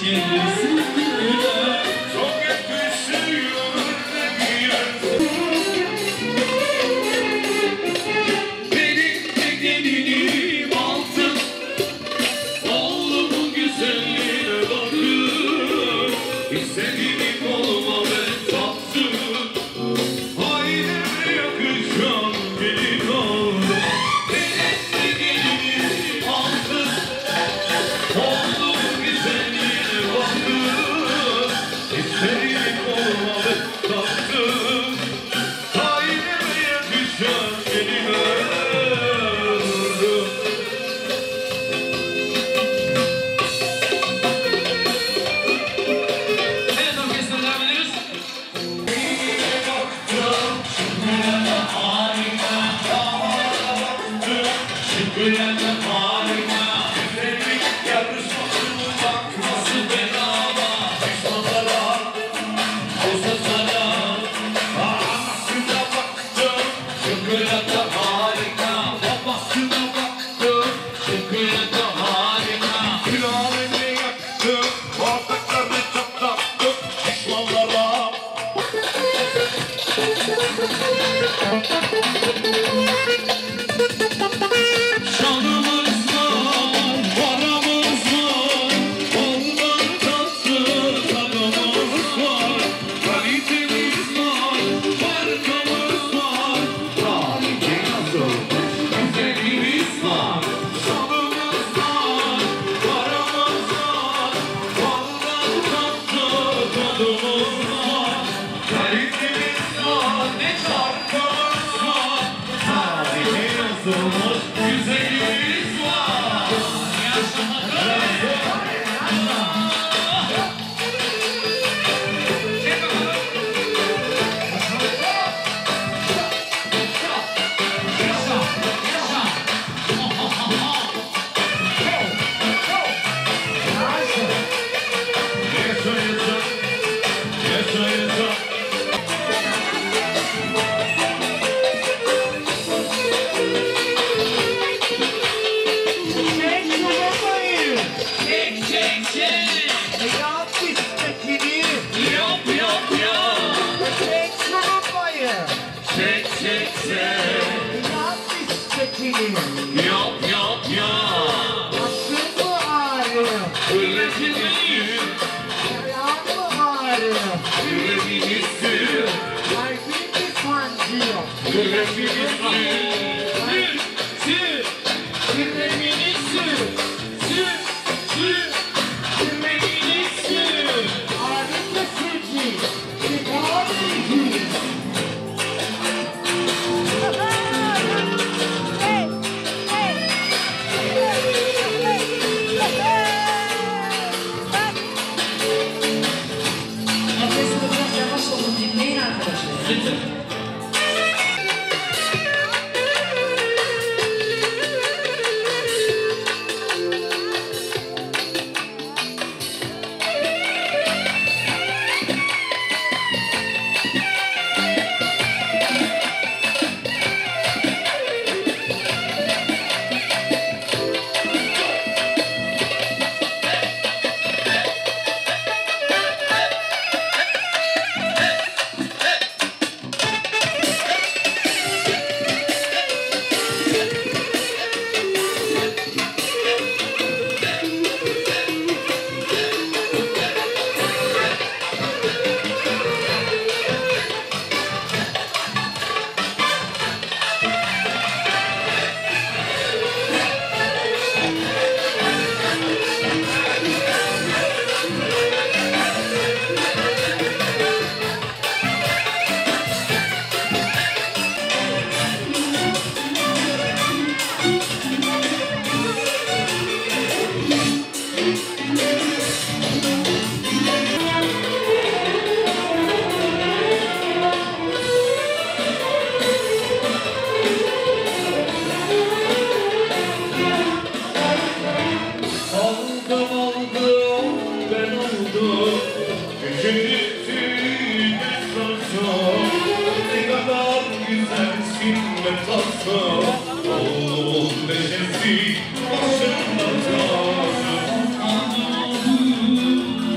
Başımda tazı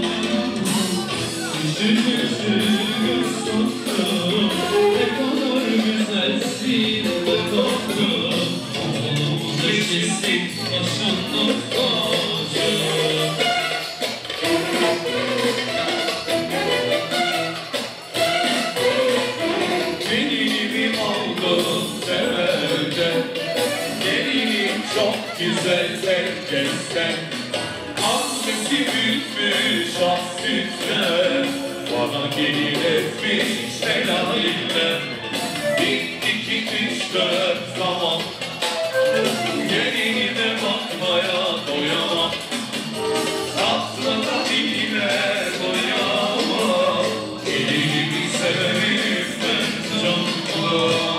herkesten. Annesi büyütmüş az sütle, bana gelin etmiş helalinden. Bir, iki, üç, dört zaman gelinime bakmaya doyamam. Tatlına diline doyamam. Gelinimi severim ben canımla.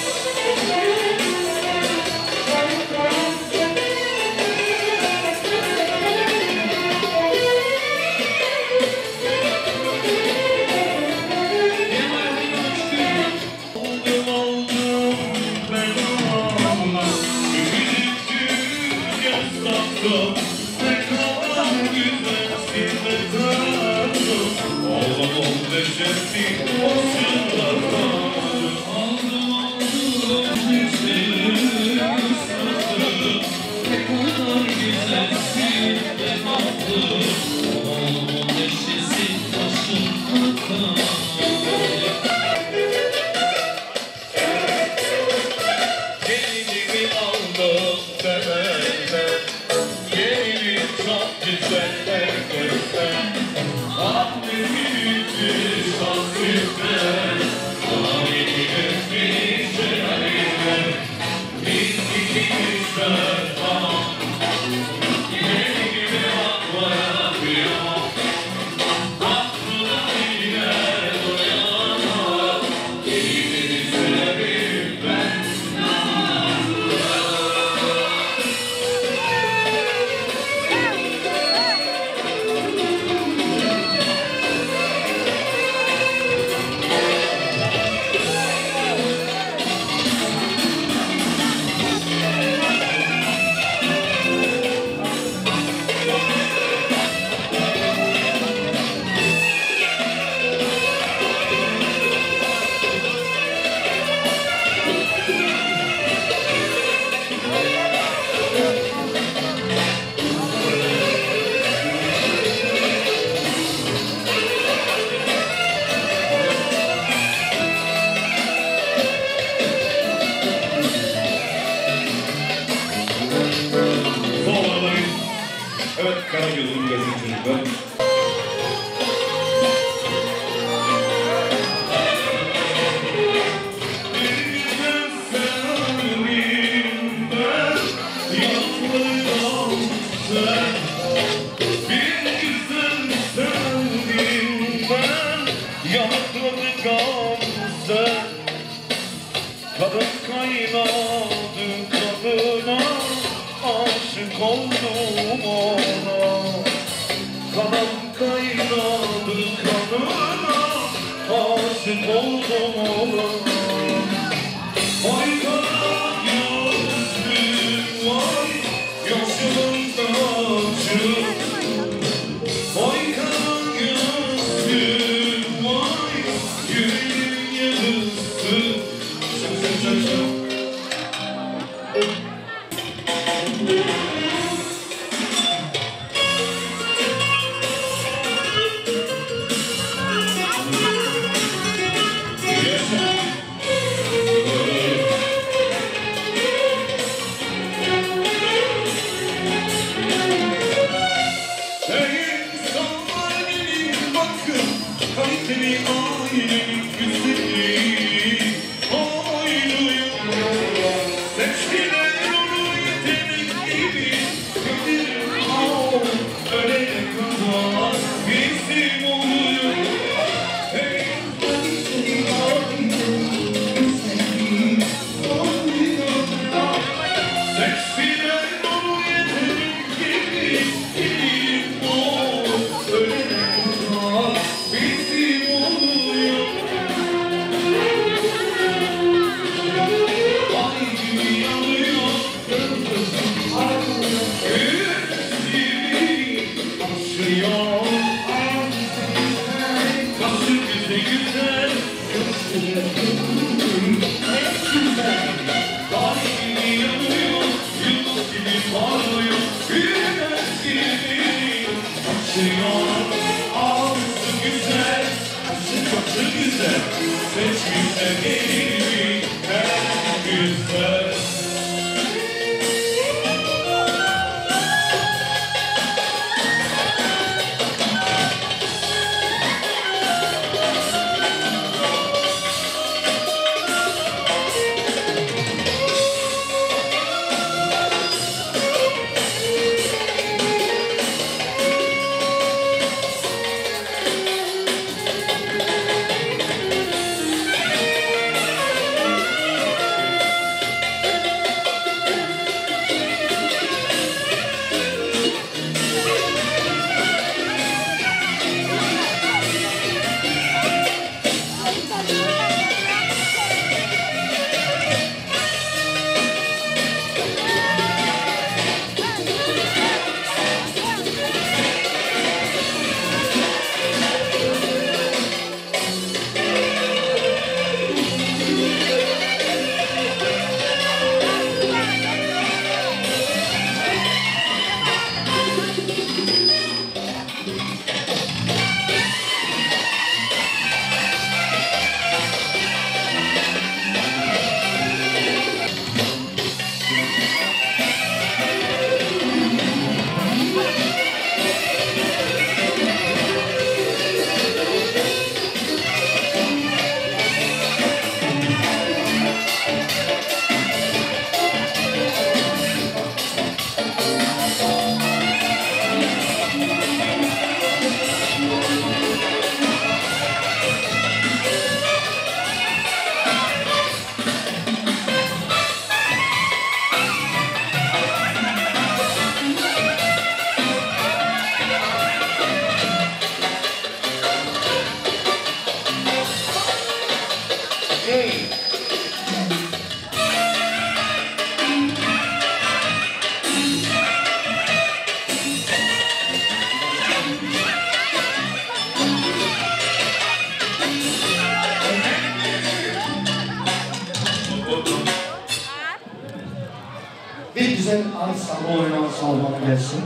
Karagöz'ün gelsin çocuklar. Kadın kaynadı kadına, aşık oldum ona. Kadın kaynadı kadına, aşık oldum ona. Vay kara gözlüm vay, yaşımda acı. Vay kara gözlüm vay, yüreğim yarısı. Kaliteli ailenin güzeli aynıyım. Seçtiler onu yetenek gibi, kötü al ölene kadar bizim oluyor. Hey kaliteli ailenin güzeli aynıyım. Seçtiler onu yetenek gibi, bizim ol ölene kadar bizim oluyor. Ay gibi yanıyor gözleri aşıyor. Nasıl güzel güzel ay gibi yanıyor, yıldız gibi parlıyor, güneş gibi aşıyor. Ağzı güzel, sıfatı güzel, seçmişler gelini en güzel. varsa o oynağı salmana gelsin.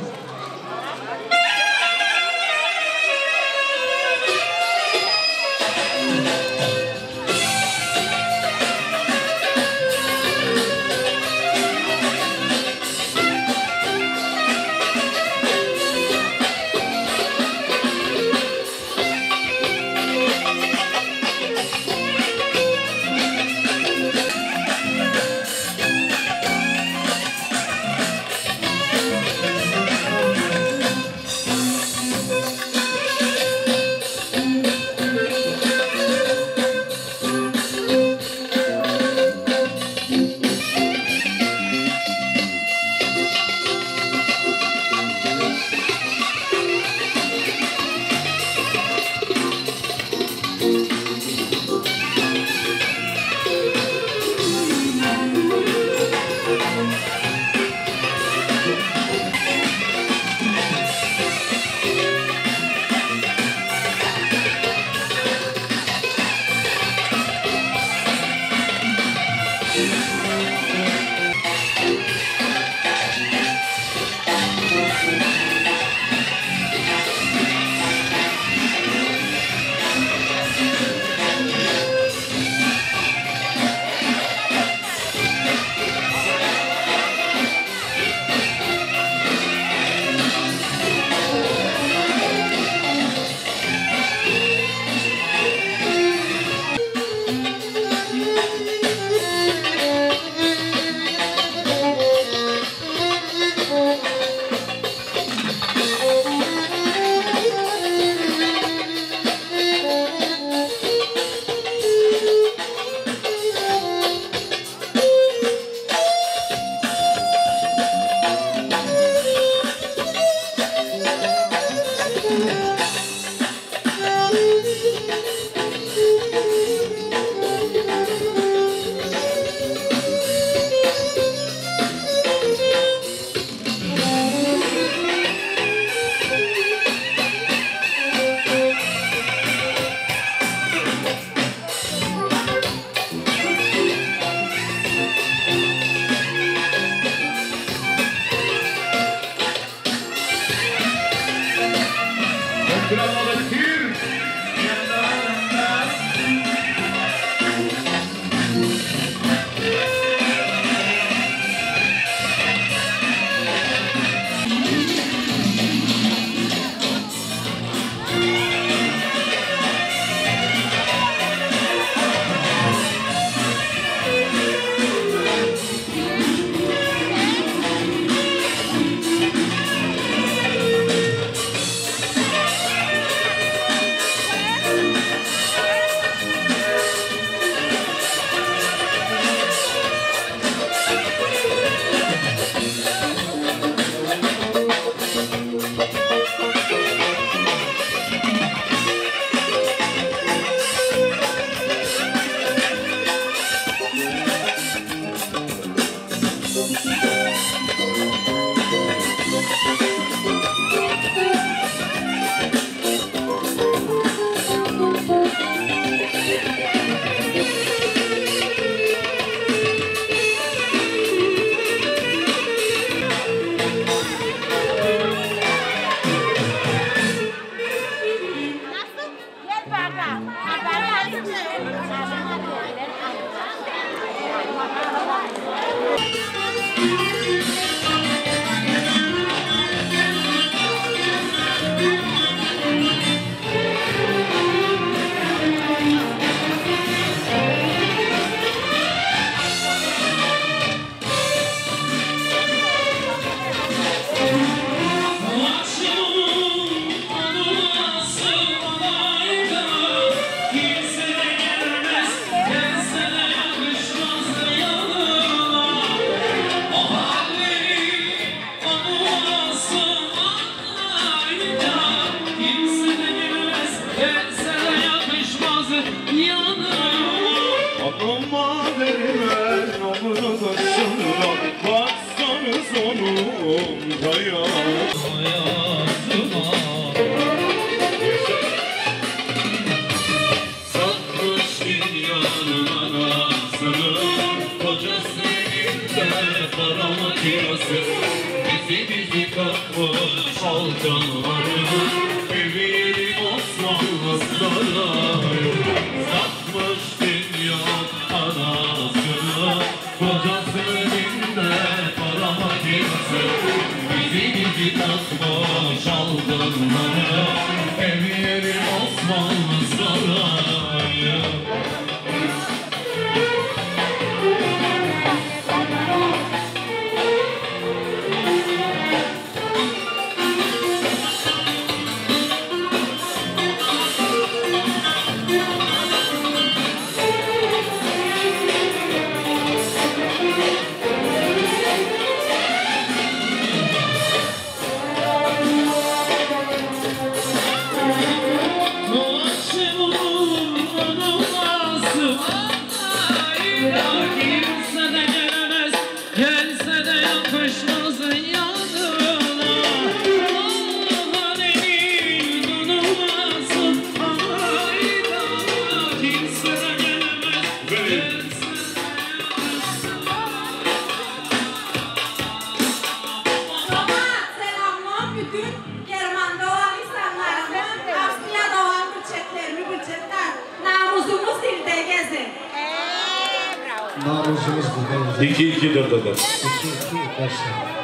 Aklıma veriver namını kaçsana, baksanız onun hayatıma. Satmış dünyanın anasını, koca senin de para makinası. Salcanları evleri Osmanlı sarayı satmış dünya anasını kocası elinde para kimse bizi gibi takmış aldanları evleri Osmanlı sarayı. Namusumuz bu. İki iki dört dört. İki iki başla.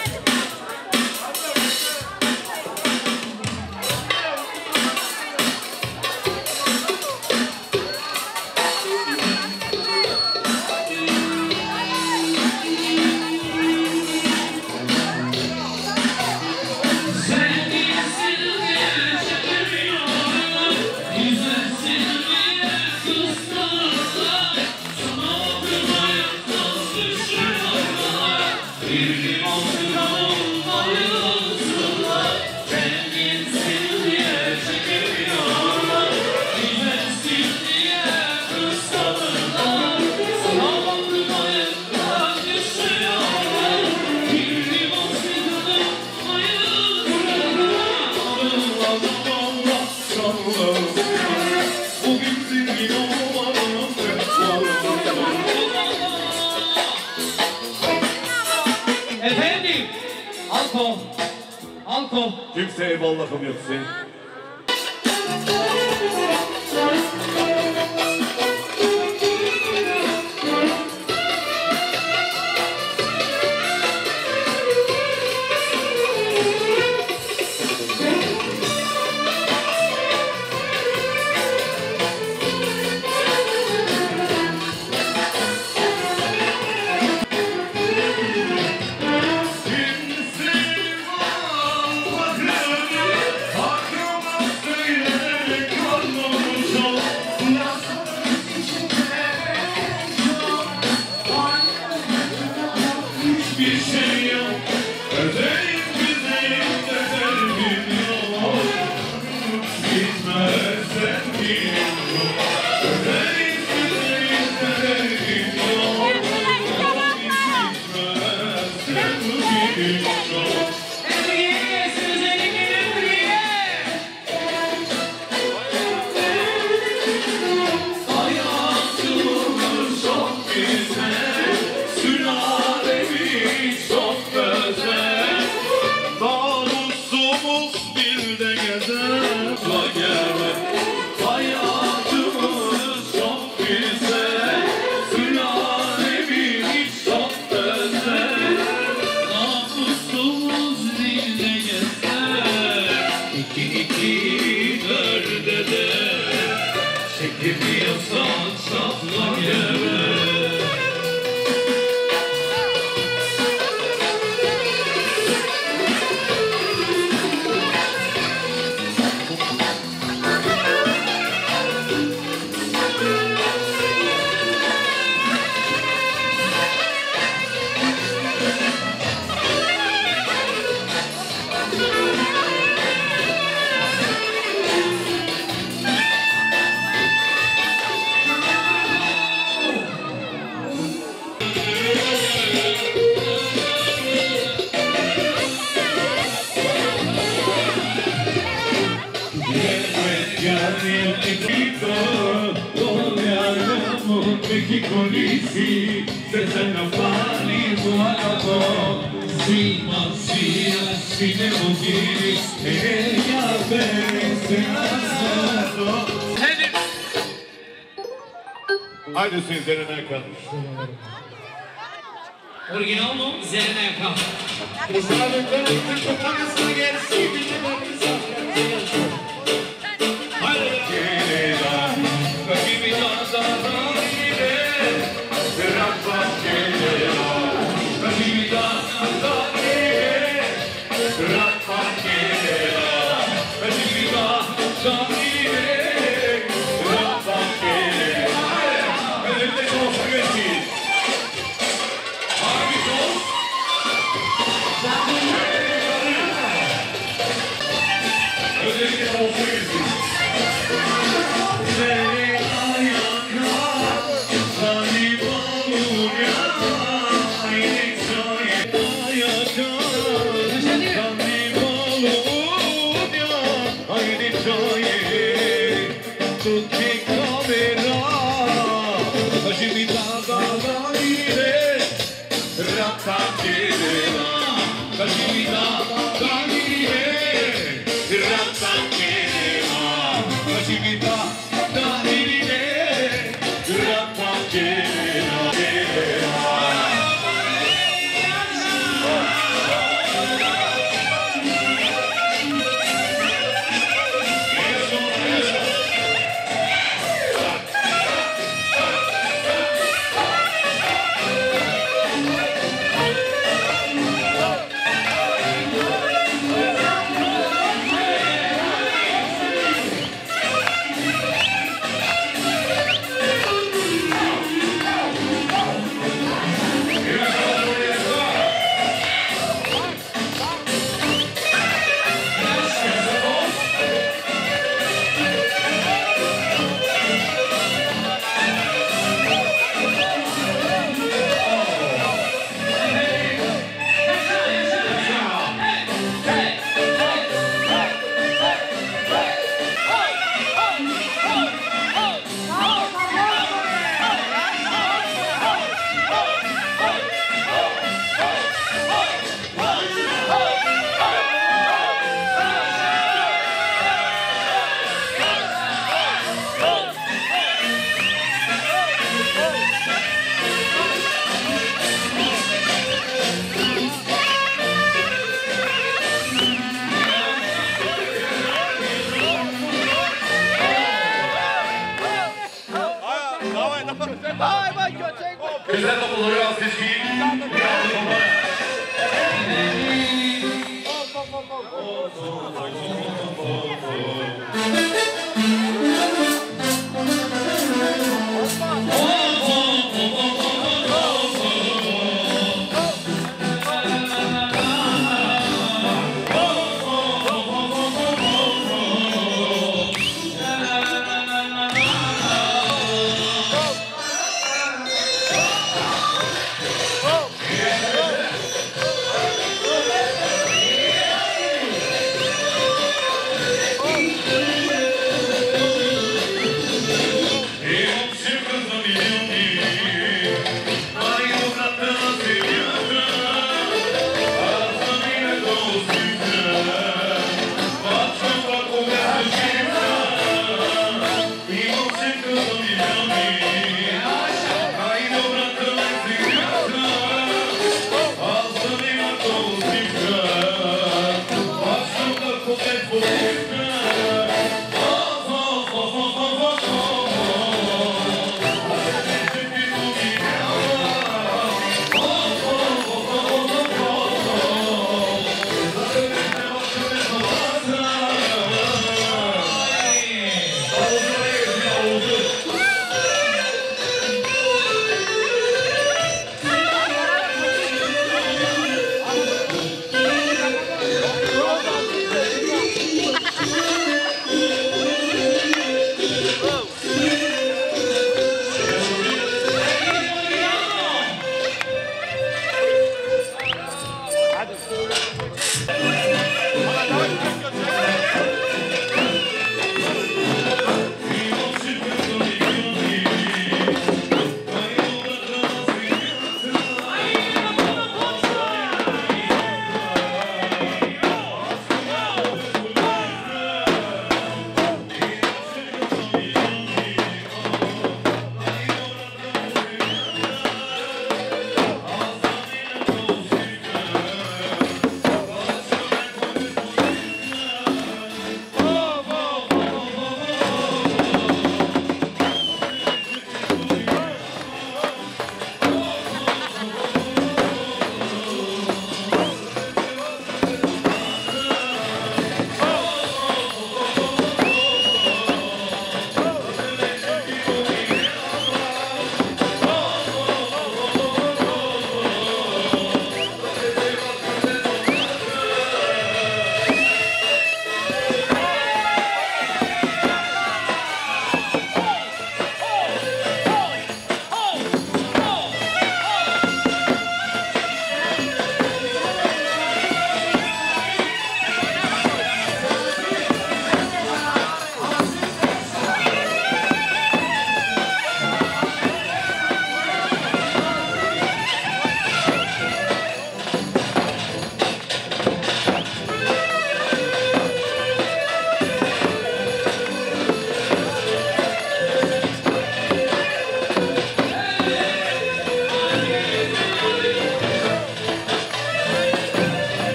Efendim, Alko, Alko. Kimse eyvallahım yok senin. Se se non fa ni buono, si ma si Bine munciri, ea vesează. Haideți să-i Zerenea Caduș. Original nu? Zerenea Caduș. Güzel topuları al seçkiyi.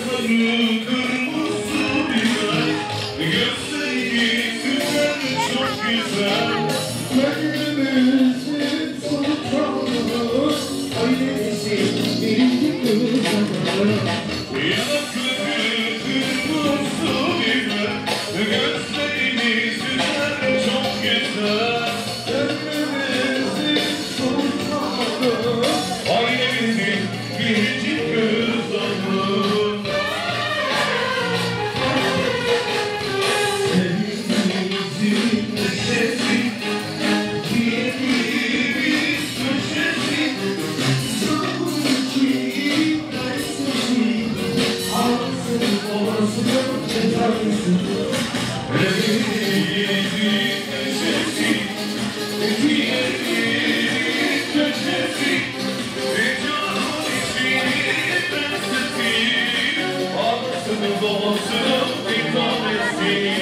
sarı kırmızı biber, gözleri güzel çok güzel. Gönlümüzün sultanı, ailemizin birinci kızı. Yanakları kırmızı biber, gözleriniz güzel çok güzel. Gönlümüzün sultanı, Ailemizin birinci kızı. sevimizin neşesi, diğerimiz köşesi. Sanki prensesi, ağzını boğazını cezası. Evimizin neşesi, diğerimiz köşesi. Canım için prensesi, ağzını boğazını bir tanesi.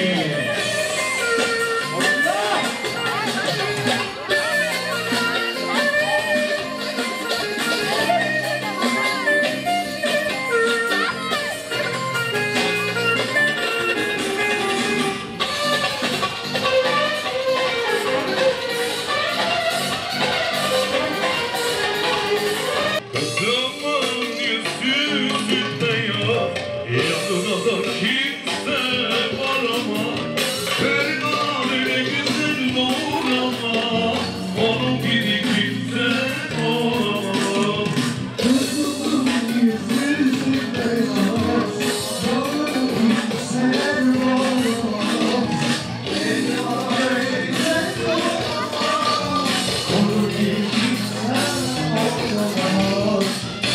Kızımın yüzü sütlüyor, yanına da kimse var ama Ferman öyle güzel olur ama onun gibi kimse olamaz. Kızımın yüzünde yaz, yanına kimse olamaz. Beni ailen olamaz, onun gibi kimse olamaz.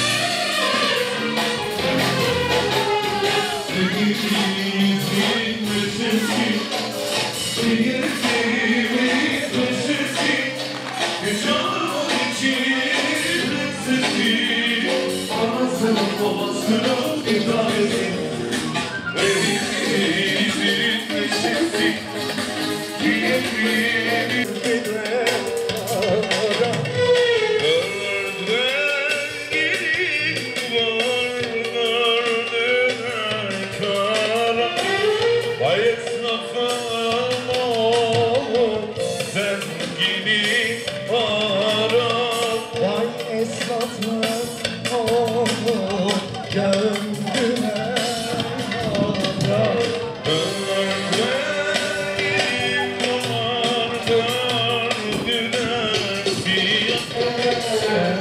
Sevgimizin neşesi, diğerimiz köşesi. Canım için prensesi, anasının babasının bir tanesi. Evimizin neşesi, diğerimiz Vay esnafım oğlum, zengini ara. Vay esnafım oğlum, gönlüme ara. Öğrendim var derdine fiyat.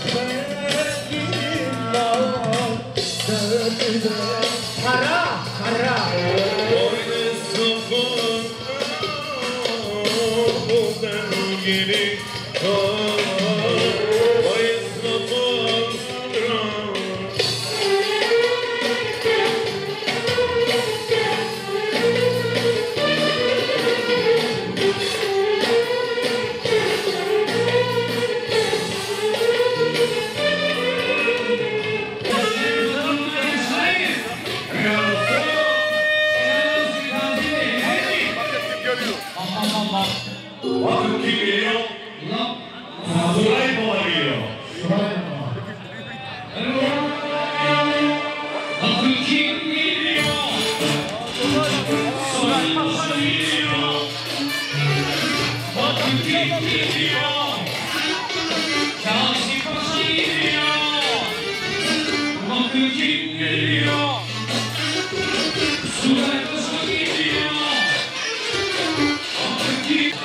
Para, para. Vay esnafım oğlum, zengini ara. Vay esnafım Bakın kim geliyor? Suray Baba geliyor. Bakın kim geliyor? Suray Baba geliyor. Bakın kim geliyor? Kâşif Paşa geliyor. Bakın kim geliyor? Suray Paşa geliyor. Bakın kim?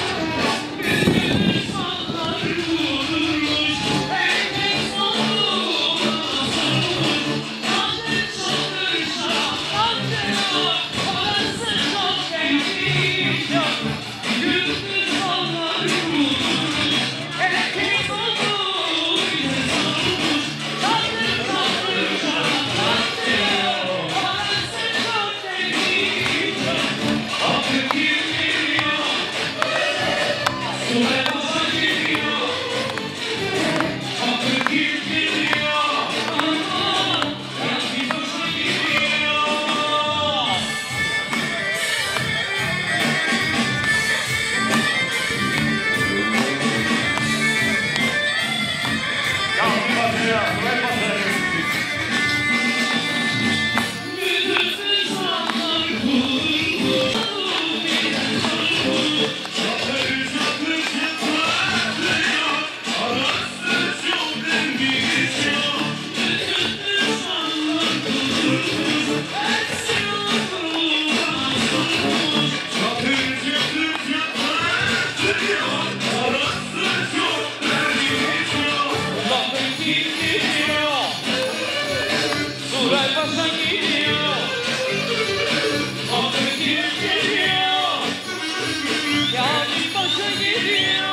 Sallar vurmuş, ekmek sallar başa gidiyor. Bakın kim geliyor. Yani başa gidiyor.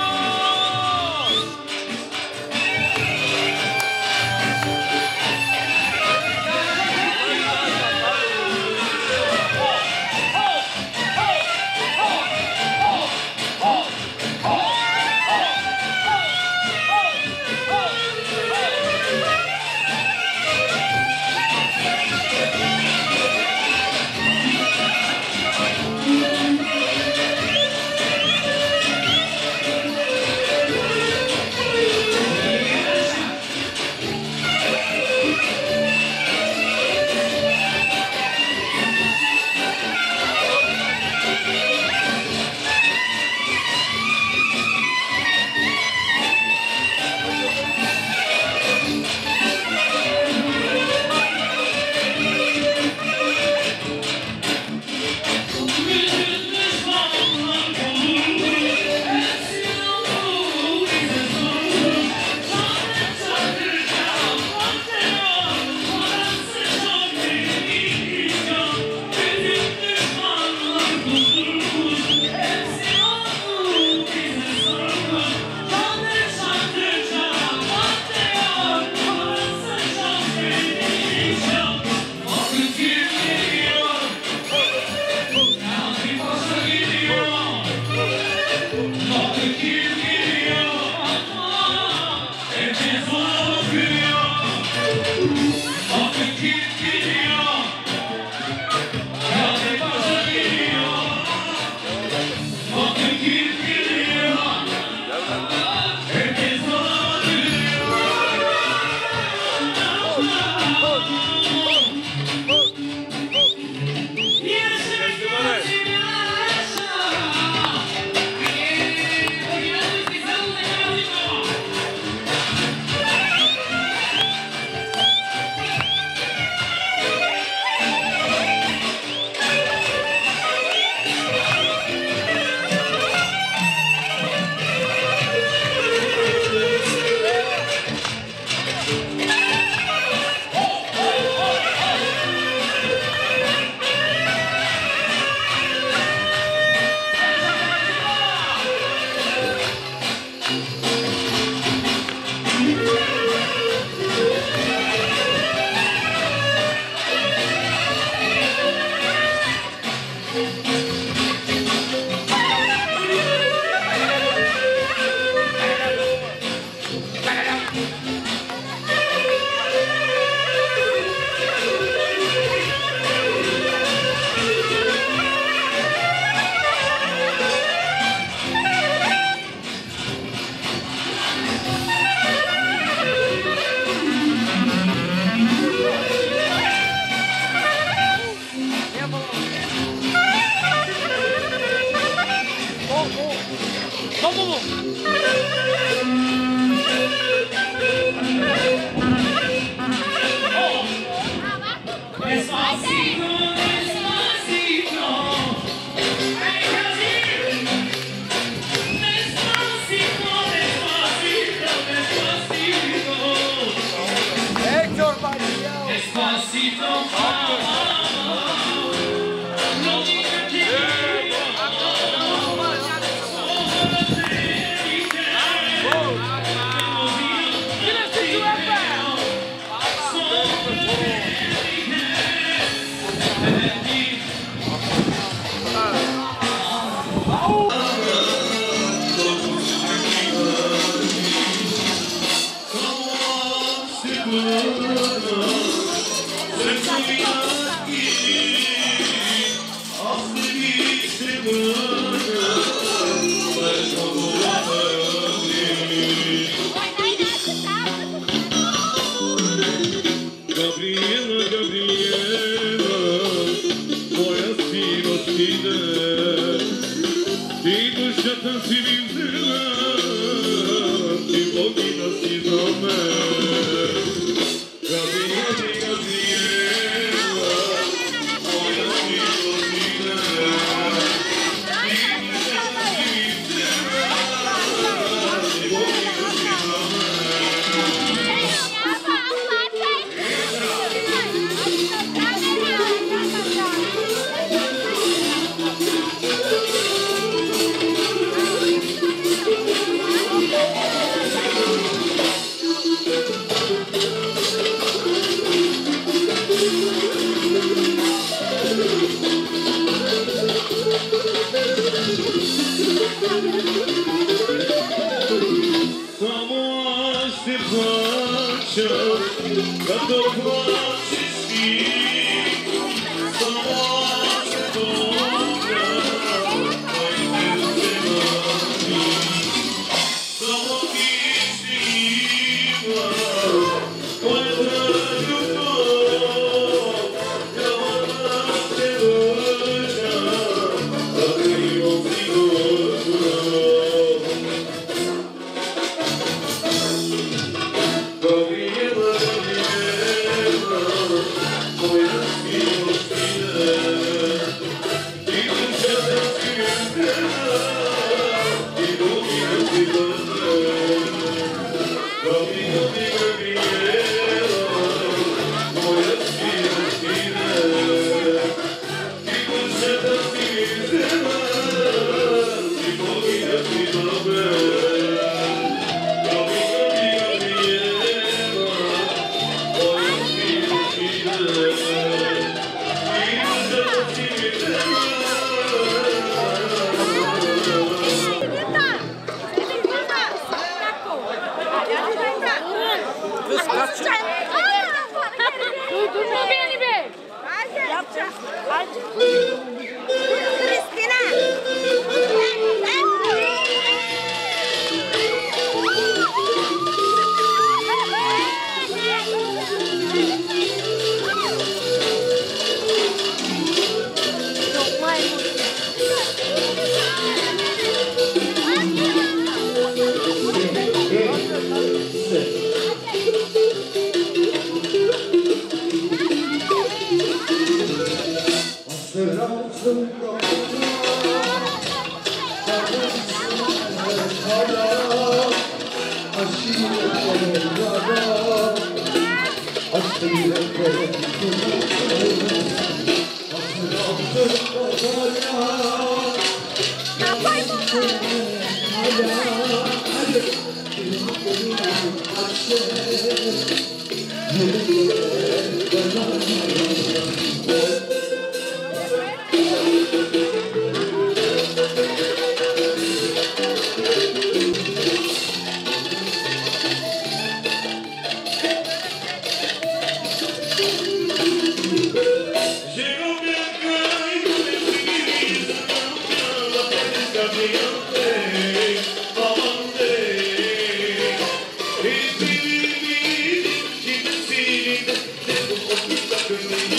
Thank you.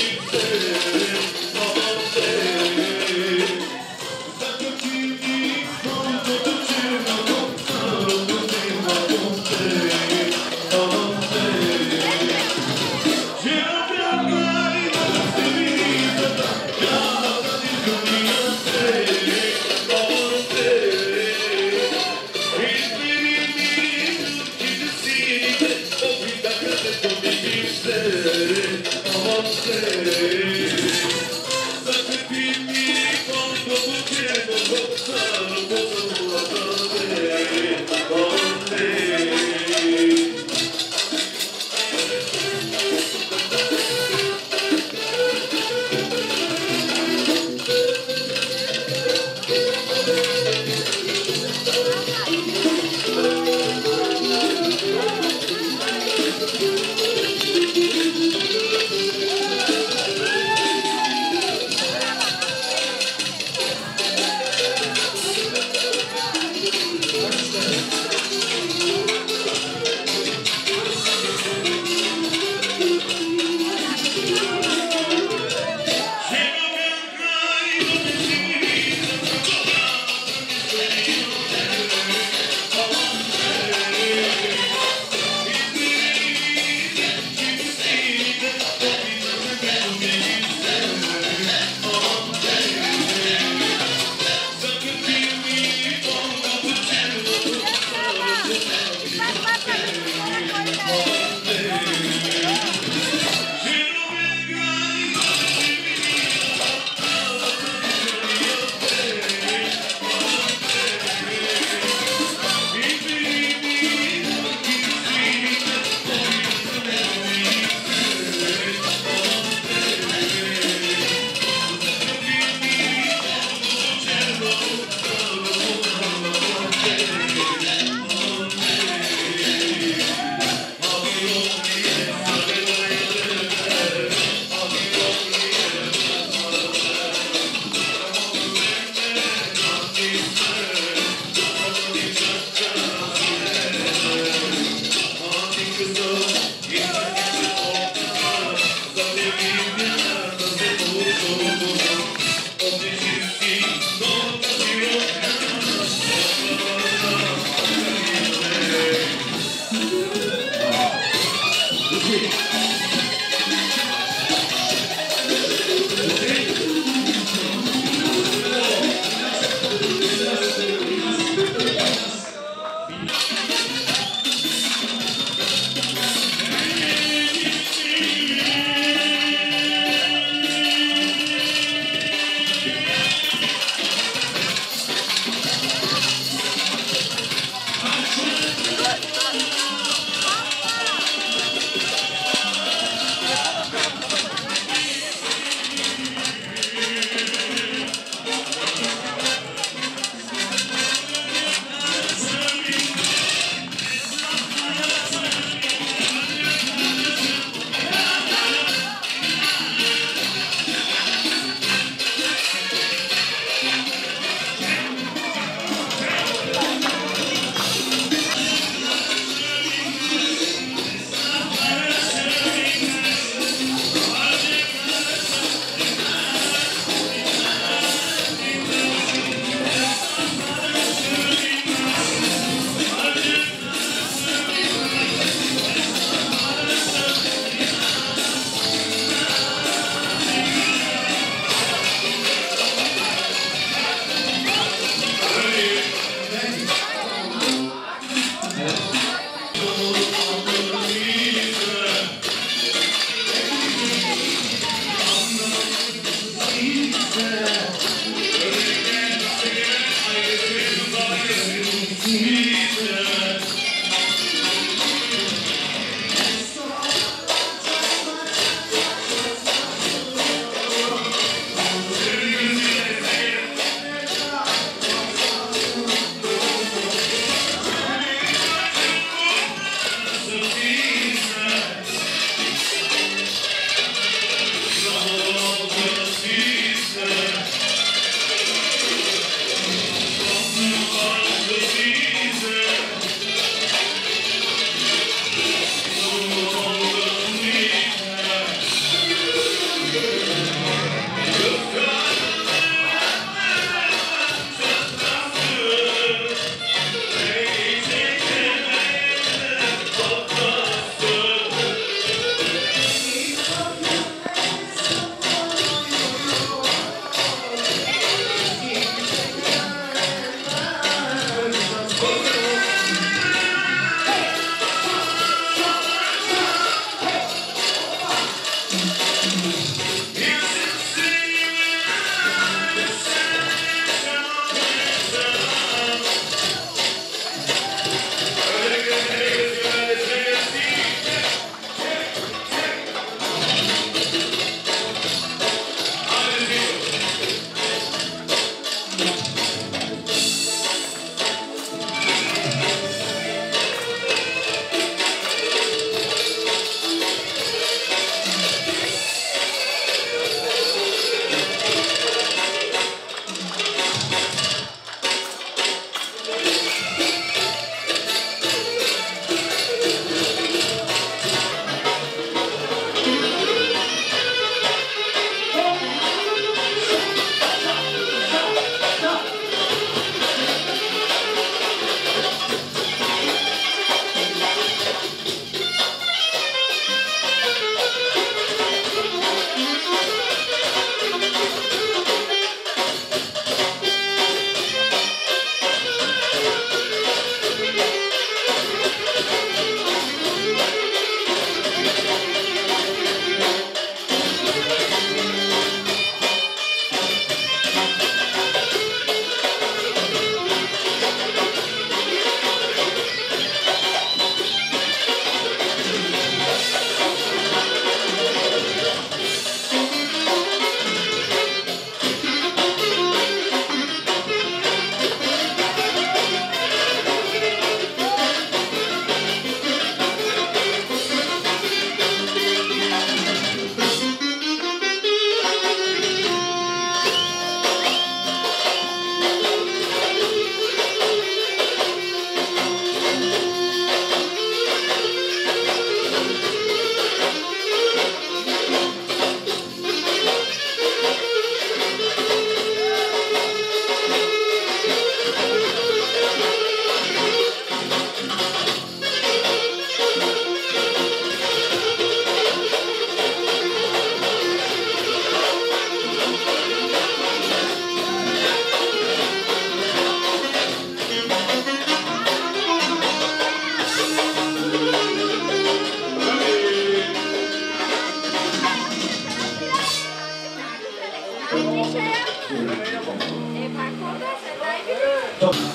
Top.